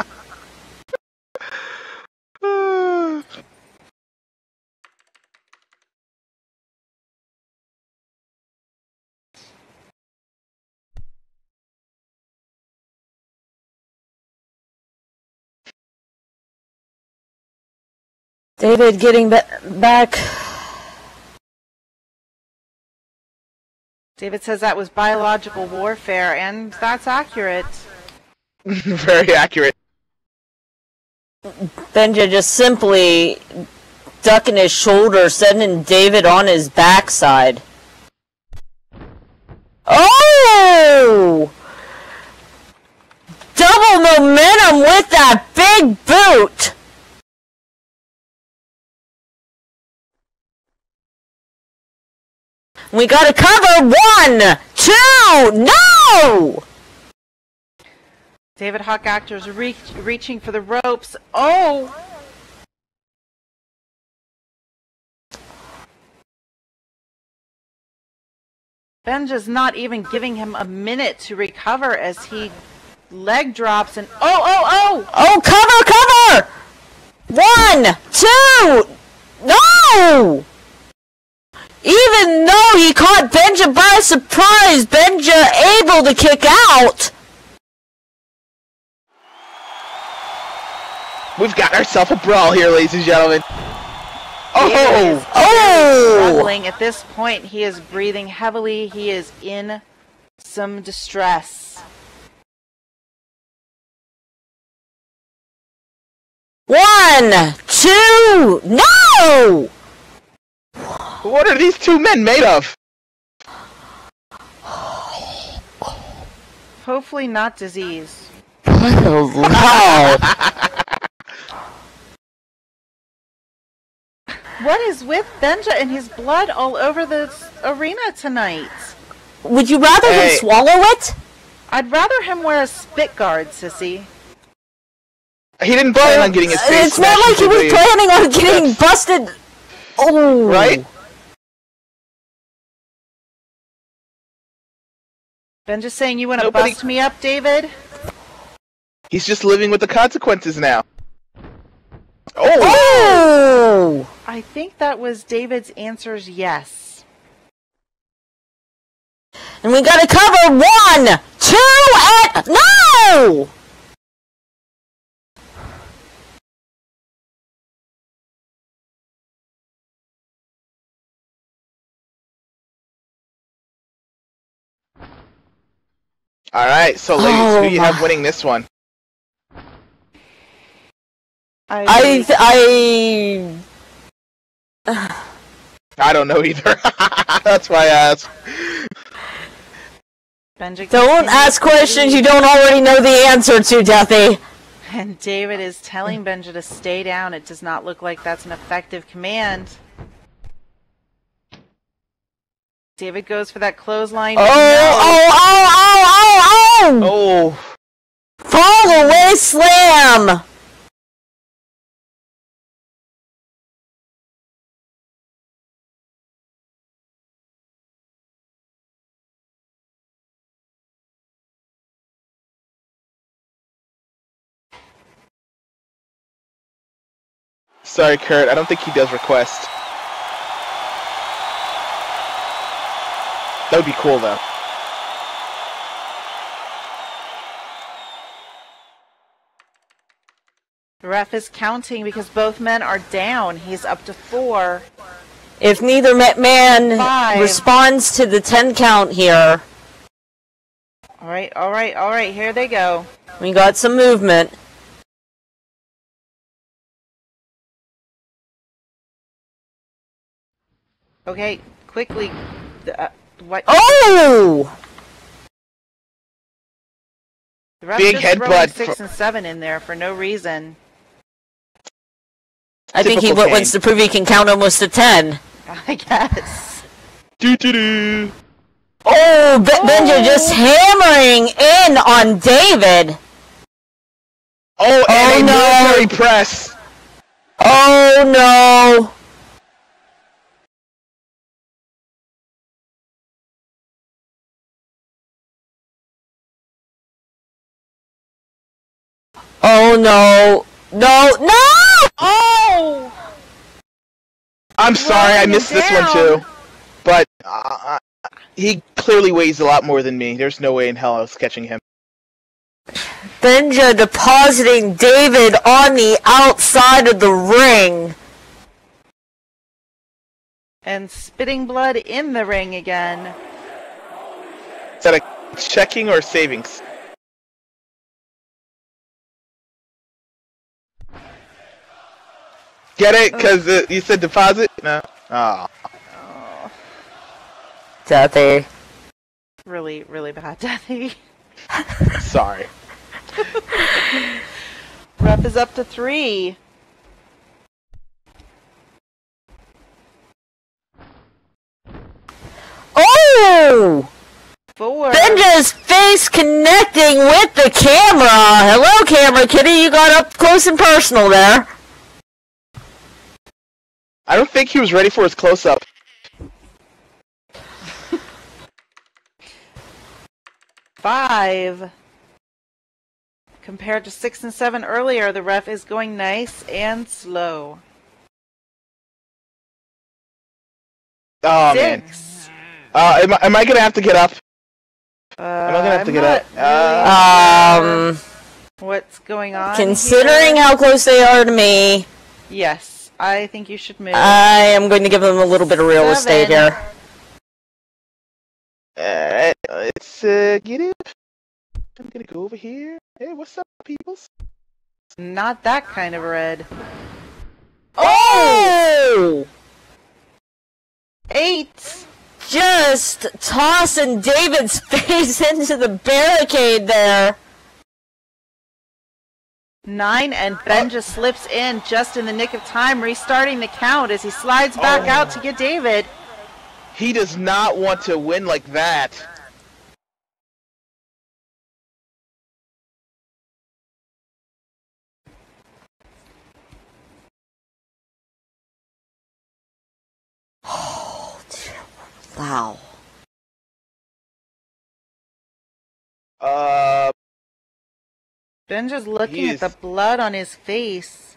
David getting back. David says that was biological warfare, and that's accurate. Very accurate. Benja just simply ducking his shoulder, sending David on his backside. Oh! Double momentum with that big boot! We gotta cover. 1, 2, no! David Hawk Actor's reaching for the ropes. Oh! Benja's not even giving him a minute to recover as he leg drops and oh! Oh, cover! 1, 2, no! Even though he caught Benja by surprise, Benja able to kick out. We've got ourselves a brawl here, ladies and gentlemen. Struggling at this point. He is breathing heavily. He is in some distress. 1, 2, no! What are these two men made of? Hopefully not disease. Wow. What is with Benja and his blood all over the arena tonight? Would you rather him swallow it? I'd rather him wear a spit guard, sissy. He didn't plan on getting his face It's not like he was planning on getting busted. Oh. Right? Benja's saying you want to bust me up, David? He's just living with the consequences now. Oh! I think that was David's answer's yes. And we gotta cover 1, 2, and no! Alright, so ladies, who do you have winning this one? I don't know either. That's why I asked. Don't ask questions you don't already know the answer to, Deathy. And David is telling Benja to stay down. It does not look like that's an effective command. David goes for that clothesline. Oh! Fall away slam! Sorry, Kurt. I don't think he does request. That would be cool, though. The ref is counting because both men are down. He's up to 4. If neither man 5. responds to the 10 count here. Alright, here they go. We got some movement. Okay, quickly. What? Oh! The ref Big just headbutt throwing 6 and 7 in there for no reason. I think he wants to prove he can count almost to 10. I guess. Doo-doo-doo. Oh, Benja just hammering in on David. Oh, and no. military press. Oh no. Oh no. No. Oh! I'm sorry, I missed this one too. But he clearly weighs a lot more than me. There's no way in hell I was catching him. Benja depositing David on the outside of the ring. And spitting blood in the ring again. Is that a checking or savings? Get it? Because you said deposit? No. Oh. Deathy. Really, really bad, Deathy. Sorry. Ref is up to 3. Oh! 4. Benja's face connecting with the camera. Hello, camera kitty. You got up close and personal there. I don't think he was ready for his close-up. Five. Compared to 6 and 7 earlier, the ref is going nice and slow. Oh, 6. man. Am I gonna have to get up? Am I gonna have to get up? What's going on? Considering how close they are to me, yes. I think you should move. I am going to give them a little bit of real estate here. Let's get it. I'm gonna go over here. Hey, what's up, peoples? Not that kind of red. Oh! 8. Just tossing David's face into the barricade there. 9, and Ben just slips in just in the nick of time, restarting the count as he slides back out to get David. He does not want to win like that. Wow. Ben just looking at the blood on his face.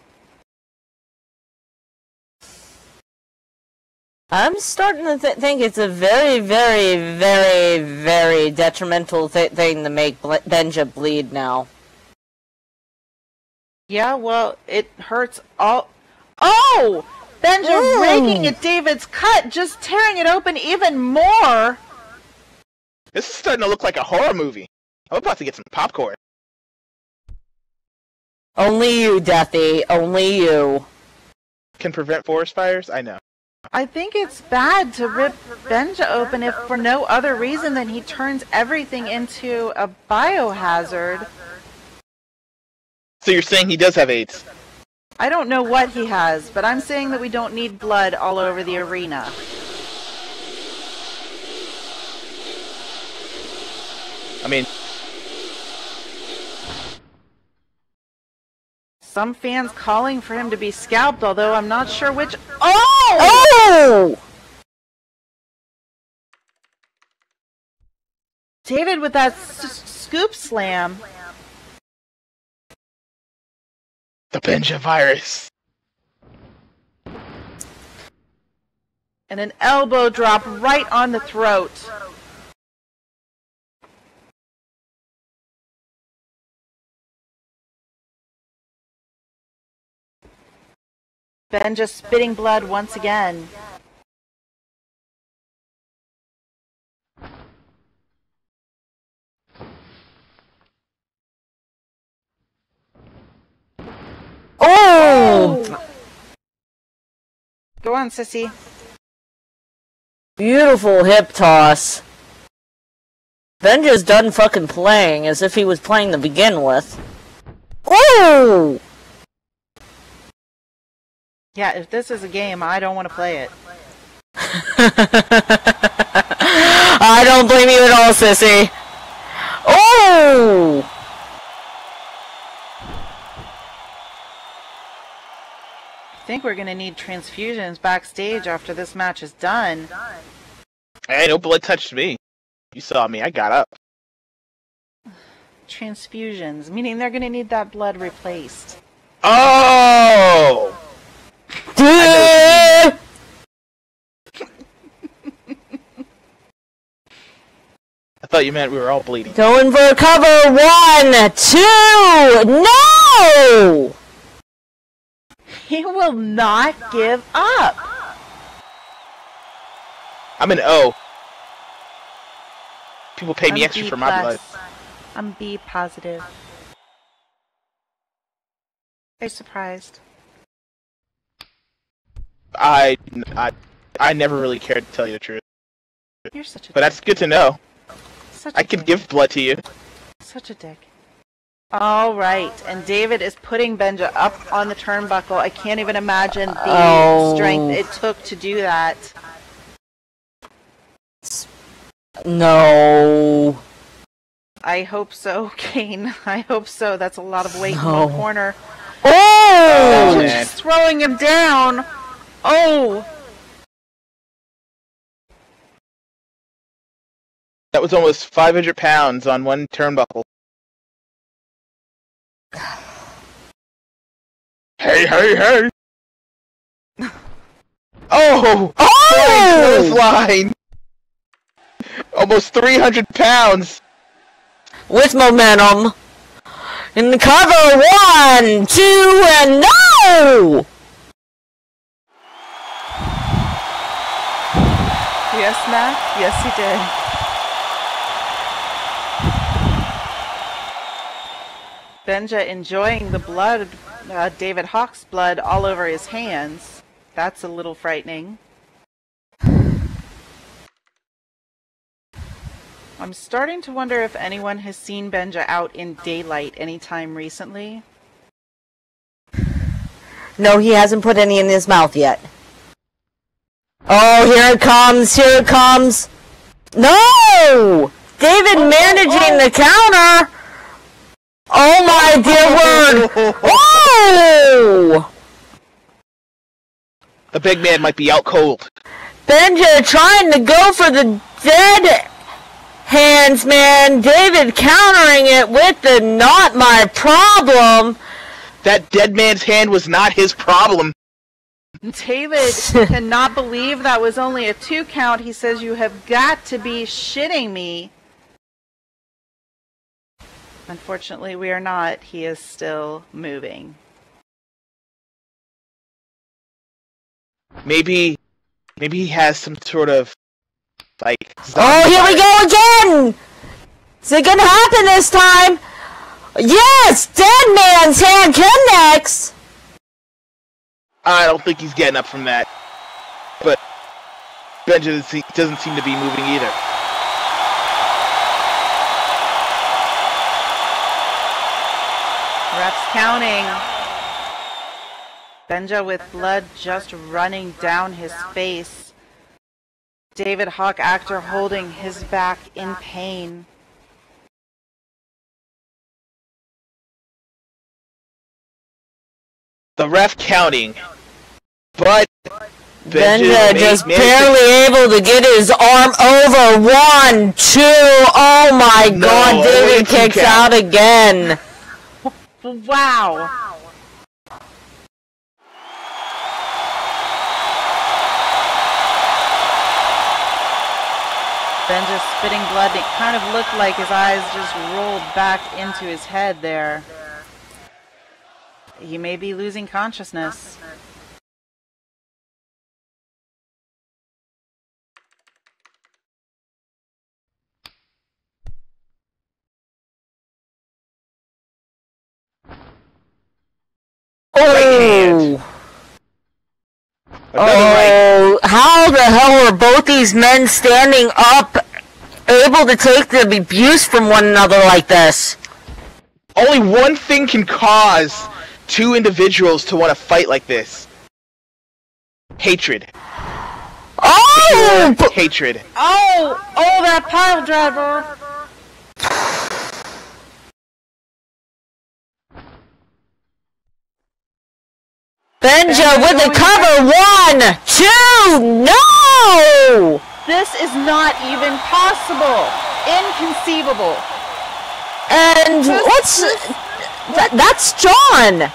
I'm starting to think it's a very, very, very, very detrimental thing to make Benja bleed now. Yeah, well, it hurts all... Oh! Benja raking at David's cut, just tearing it open even more! This is starting to look like a horror movie. I'm about to get some popcorn. Only you, Deathy. Only you. Can prevent forest fires? I know. I think it's bad to rip Benja open if for no other reason than he turns everything into a biohazard. So you're saying he does have AIDS? I don't know what he has, but I'm saying that we don't need blood all over the arena. I mean... Some fans calling for him to be scalped, although I'm not sure which... Oh! David with that scoop slam. The Benja virus. And an elbow drop right on the throat. Benja spitting blood once again. Oh! Go on, sissy. Beautiful hip toss. Benja's done fucking playing as if he was playing to begin with. Oh! Yeah, if this is a game, I don't want to play it. I don't blame you at all, sissy. Oh! I think we're going to need transfusions backstage after this match is done. Hey, no blood touched me. You saw me, I got up. Transfusions, meaning they're going to need that blood replaced. Oh! I thought you meant we were all bleeding. Going for cover. 1, 2, no! He will not give up. I'm an O. People pay me extra for my blood. I'm B positive. Are you surprised? I never really cared to tell you the truth. You're such a But that's good to know. I can dick. give blood to you. Such a dick. Alright, and David is putting Benja up on the turnbuckle. I can't even imagine the strength it took to do that. No. I hope so, Kane. I hope so. That's a lot of weight in one corner. Oh! Benja just throwing him down. Oh! That was almost 500 pounds on one turnbuckle. Hey, hey, hey! Oh! Oh! Line! Almost 300 pounds! With momentum. In the cover. 1, 2, and no! Yes, Matt? Yes, he did. Benja enjoying the blood, David Hawk's blood all over his hands. That's a little frightening. I'm starting to wonder if anyone has seen Benja out in daylight anytime recently. No, he hasn't put any in his mouth yet. Oh, here it comes, here it comes. No! David managing the counter. Oh my dear word. Oh! The big man might be out cold. Benja trying to go for the dead hands, man. David countering it with the not my problem. That dead man's hand was not his problem. David cannot believe that was only a 2 count. He says, "You have got to be shitting me." Unfortunately, we are not. He is still moving. Maybe he has some sort of, like... Oh, here we go again! Is it gonna happen this time? Yes! Dead man's hand connects! I don't think he's getting up from that. But Benja doesn't seem to be moving either. Refs counting. Benja with blood just running down his face. David Hawk Actor holding his back in pain. The ref counting. But Benja just barely able to get his arm over. 1, 2. Oh my god, David kicks out again. Wow. Benja spitting blood. It kind of looked like his eyes just rolled back into his head there. He may be losing consciousness. Oh! Oh, how the hell are both these men standing up, able to take the abuse from one another like this? Only one thing can cause 2 individuals to want to fight like this. Hatred. Oh! Pure hatred. Oh! Oh, that pile driver! Benja with the cover. 1, 2, no! This is not even possible. Inconceivable. And what's... That's John!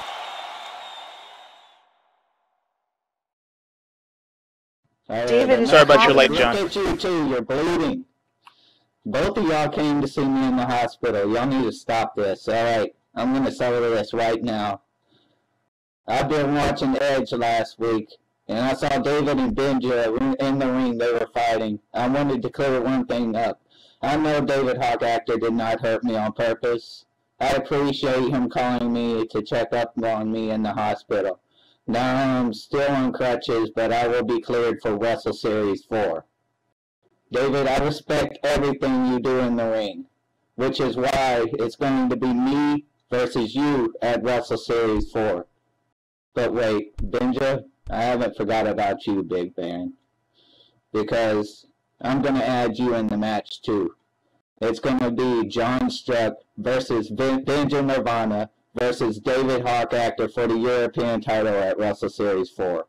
David, sorry about your late, John. Look at you too, you're bleeding. Both of y'all came to see me in the hospital. Y'all need to stop this. Alright, I'm gonna settle this right now. I've been watching Edge last week, and I saw David and Benja in the ring. They were fighting. I wanted to clear one thing up. I know David Hawk Actor did not hurt me on purpose. I appreciate him calling me to check up on me in the hospital. Now I'm still on crutches, but I will be cleared for Wrestle Series 4. David, I respect everything you do in the ring, which is why it's going to be me versus you at Wrestle Series 4. But wait, Benja, I haven't forgot about you, Big Baron. Because I'm going to add you in the match too. It's going to be John Struck versus Benja Nirvana versus David Hawk Actor for the European title at Wrestle Series 4.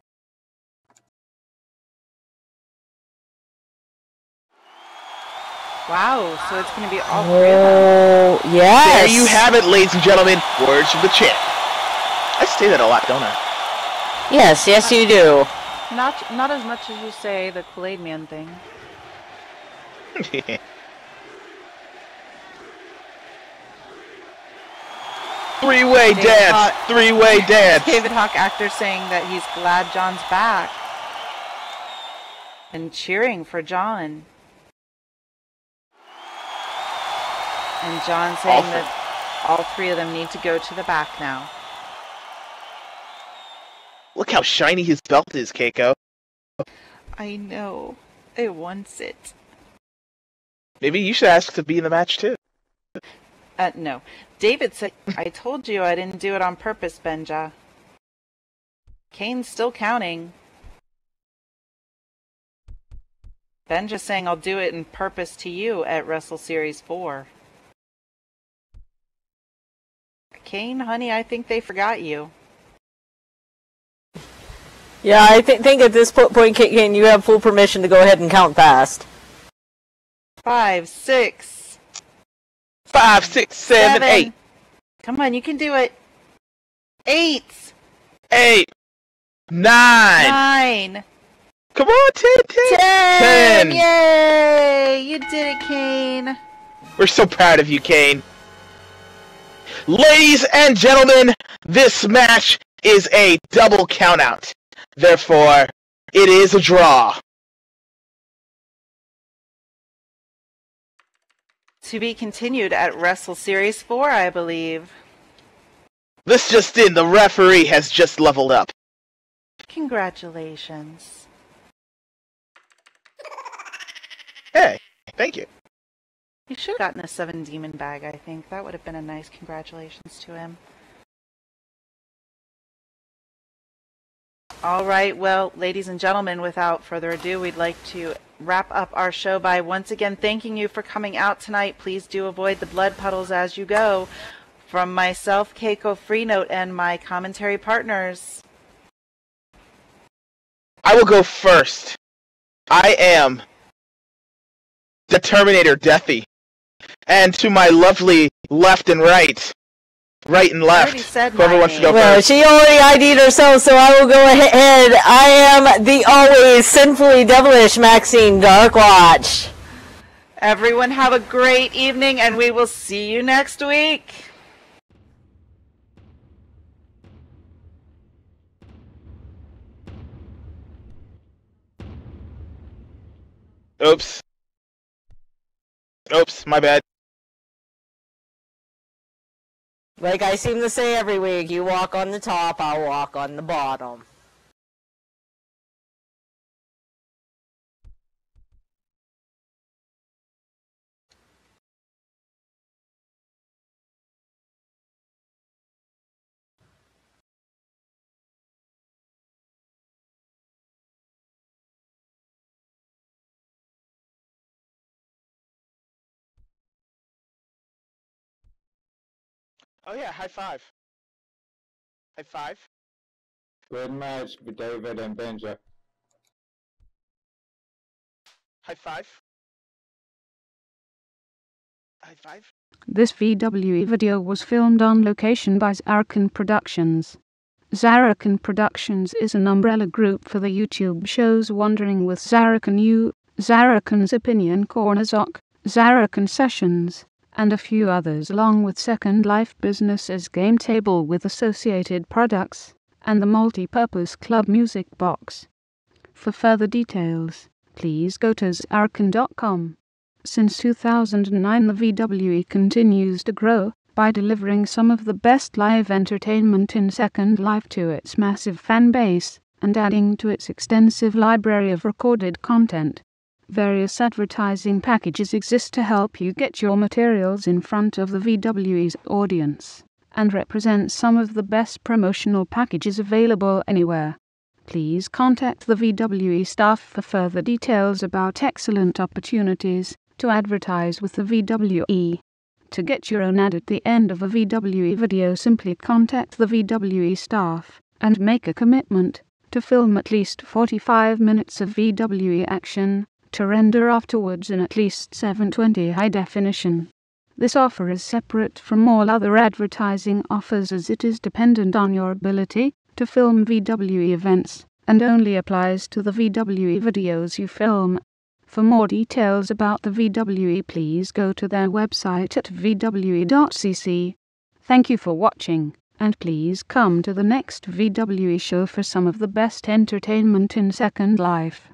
Wow, so it's going to be all 3 of them. Oh, yes! There you have it, ladies and gentlemen. Words from the champ. I say that a lot, don't I? Yes, yes you do. Not as much as you say the Kool-Aid Man thing. Three-way dance! Three-way dance! David Hawk Actor saying that he's glad John's back. And cheering for John. And John saying that all 3 of them need to go to the back now. Look how shiny his belt is, Keiko. I know. I want it. Maybe you should ask to be in the match too. No. David said, I told you I didn't do it on purpose, Benja. Kane's still counting. Benja's saying I'll do it in purpose to you at Wrestle Series 4. Kane, honey, I think they forgot you. Yeah, I think at this point, Kane, you have full permission to go ahead and count fast. 5, 6. 5, 6, 7, 8. Come on, you can do it. 8. 8. 9. 9. Come on, 10. 10. Yay! You did it, Kane. We're so proud of you, Kane. Ladies and gentlemen, this match is a double countout. Therefore, it is a draw. To be continued at Wrestle Series 4, I believe. This just in, the referee has just leveled up. Congratulations. Hey, thank you. He should have gotten a 7 demon bag, I think. That would have been a nice congratulations to him. Alright, well, ladies and gentlemen, without further ado, we'd like to wrap up our show by once again thanking you for coming out tonight. Please do avoid the blood puddles as you go. From myself, Keiko Freenote, and my commentary partners. I will go first. I am the Terminator Deathy. And to my lovely left and right and left, whoever wants to go first. She already ID'd herself, so I will go ahead. I am the always sinfully devilish Maxine Darkwatch. Everyone have a great evening, and we will see you next week. Oops, my bad. Like I seem to say every week, you walk on the top, I'll walk on the bottom. Oh yeah, high five. High five. Good match with David and Benja. High five. High five. This VWE video was filmed on location by Zarakan Productions. Zarakan Productions is an umbrella group for the YouTube shows Wandering with Zarakan U, Zarakan's Opinion Corner Zoc, Zarakan Sessions, and a few others, along with Second Life Business's Game Table with associated products, and the Multi-Purpose Club Music Box. For further details, please go to Zarakan.com. Since 2009, the VWE continues to grow by delivering some of the best live entertainment in Second Life to its massive fan base, and adding to its extensive library of recorded content. Various advertising packages exist to help you get your materials in front of the VWE's audience, and represent some of the best promotional packages available anywhere. Please contact the VWE staff for further details about excellent opportunities to advertise with the VWE. To get your own ad at the end of a VWE video, simply contact the VWE staff and make a commitment to film at least 45 minutes of VWE action, to render afterwards in at least 720 high definition. This offer is separate from all other advertising offers, as it is dependent on your ability to film VWE events, and only applies to the VWE videos you film. For more details about the VWE, please go to their website at vwe.cc. Thank you for watching, and please come to the next VWE show for some of the best entertainment in Second Life.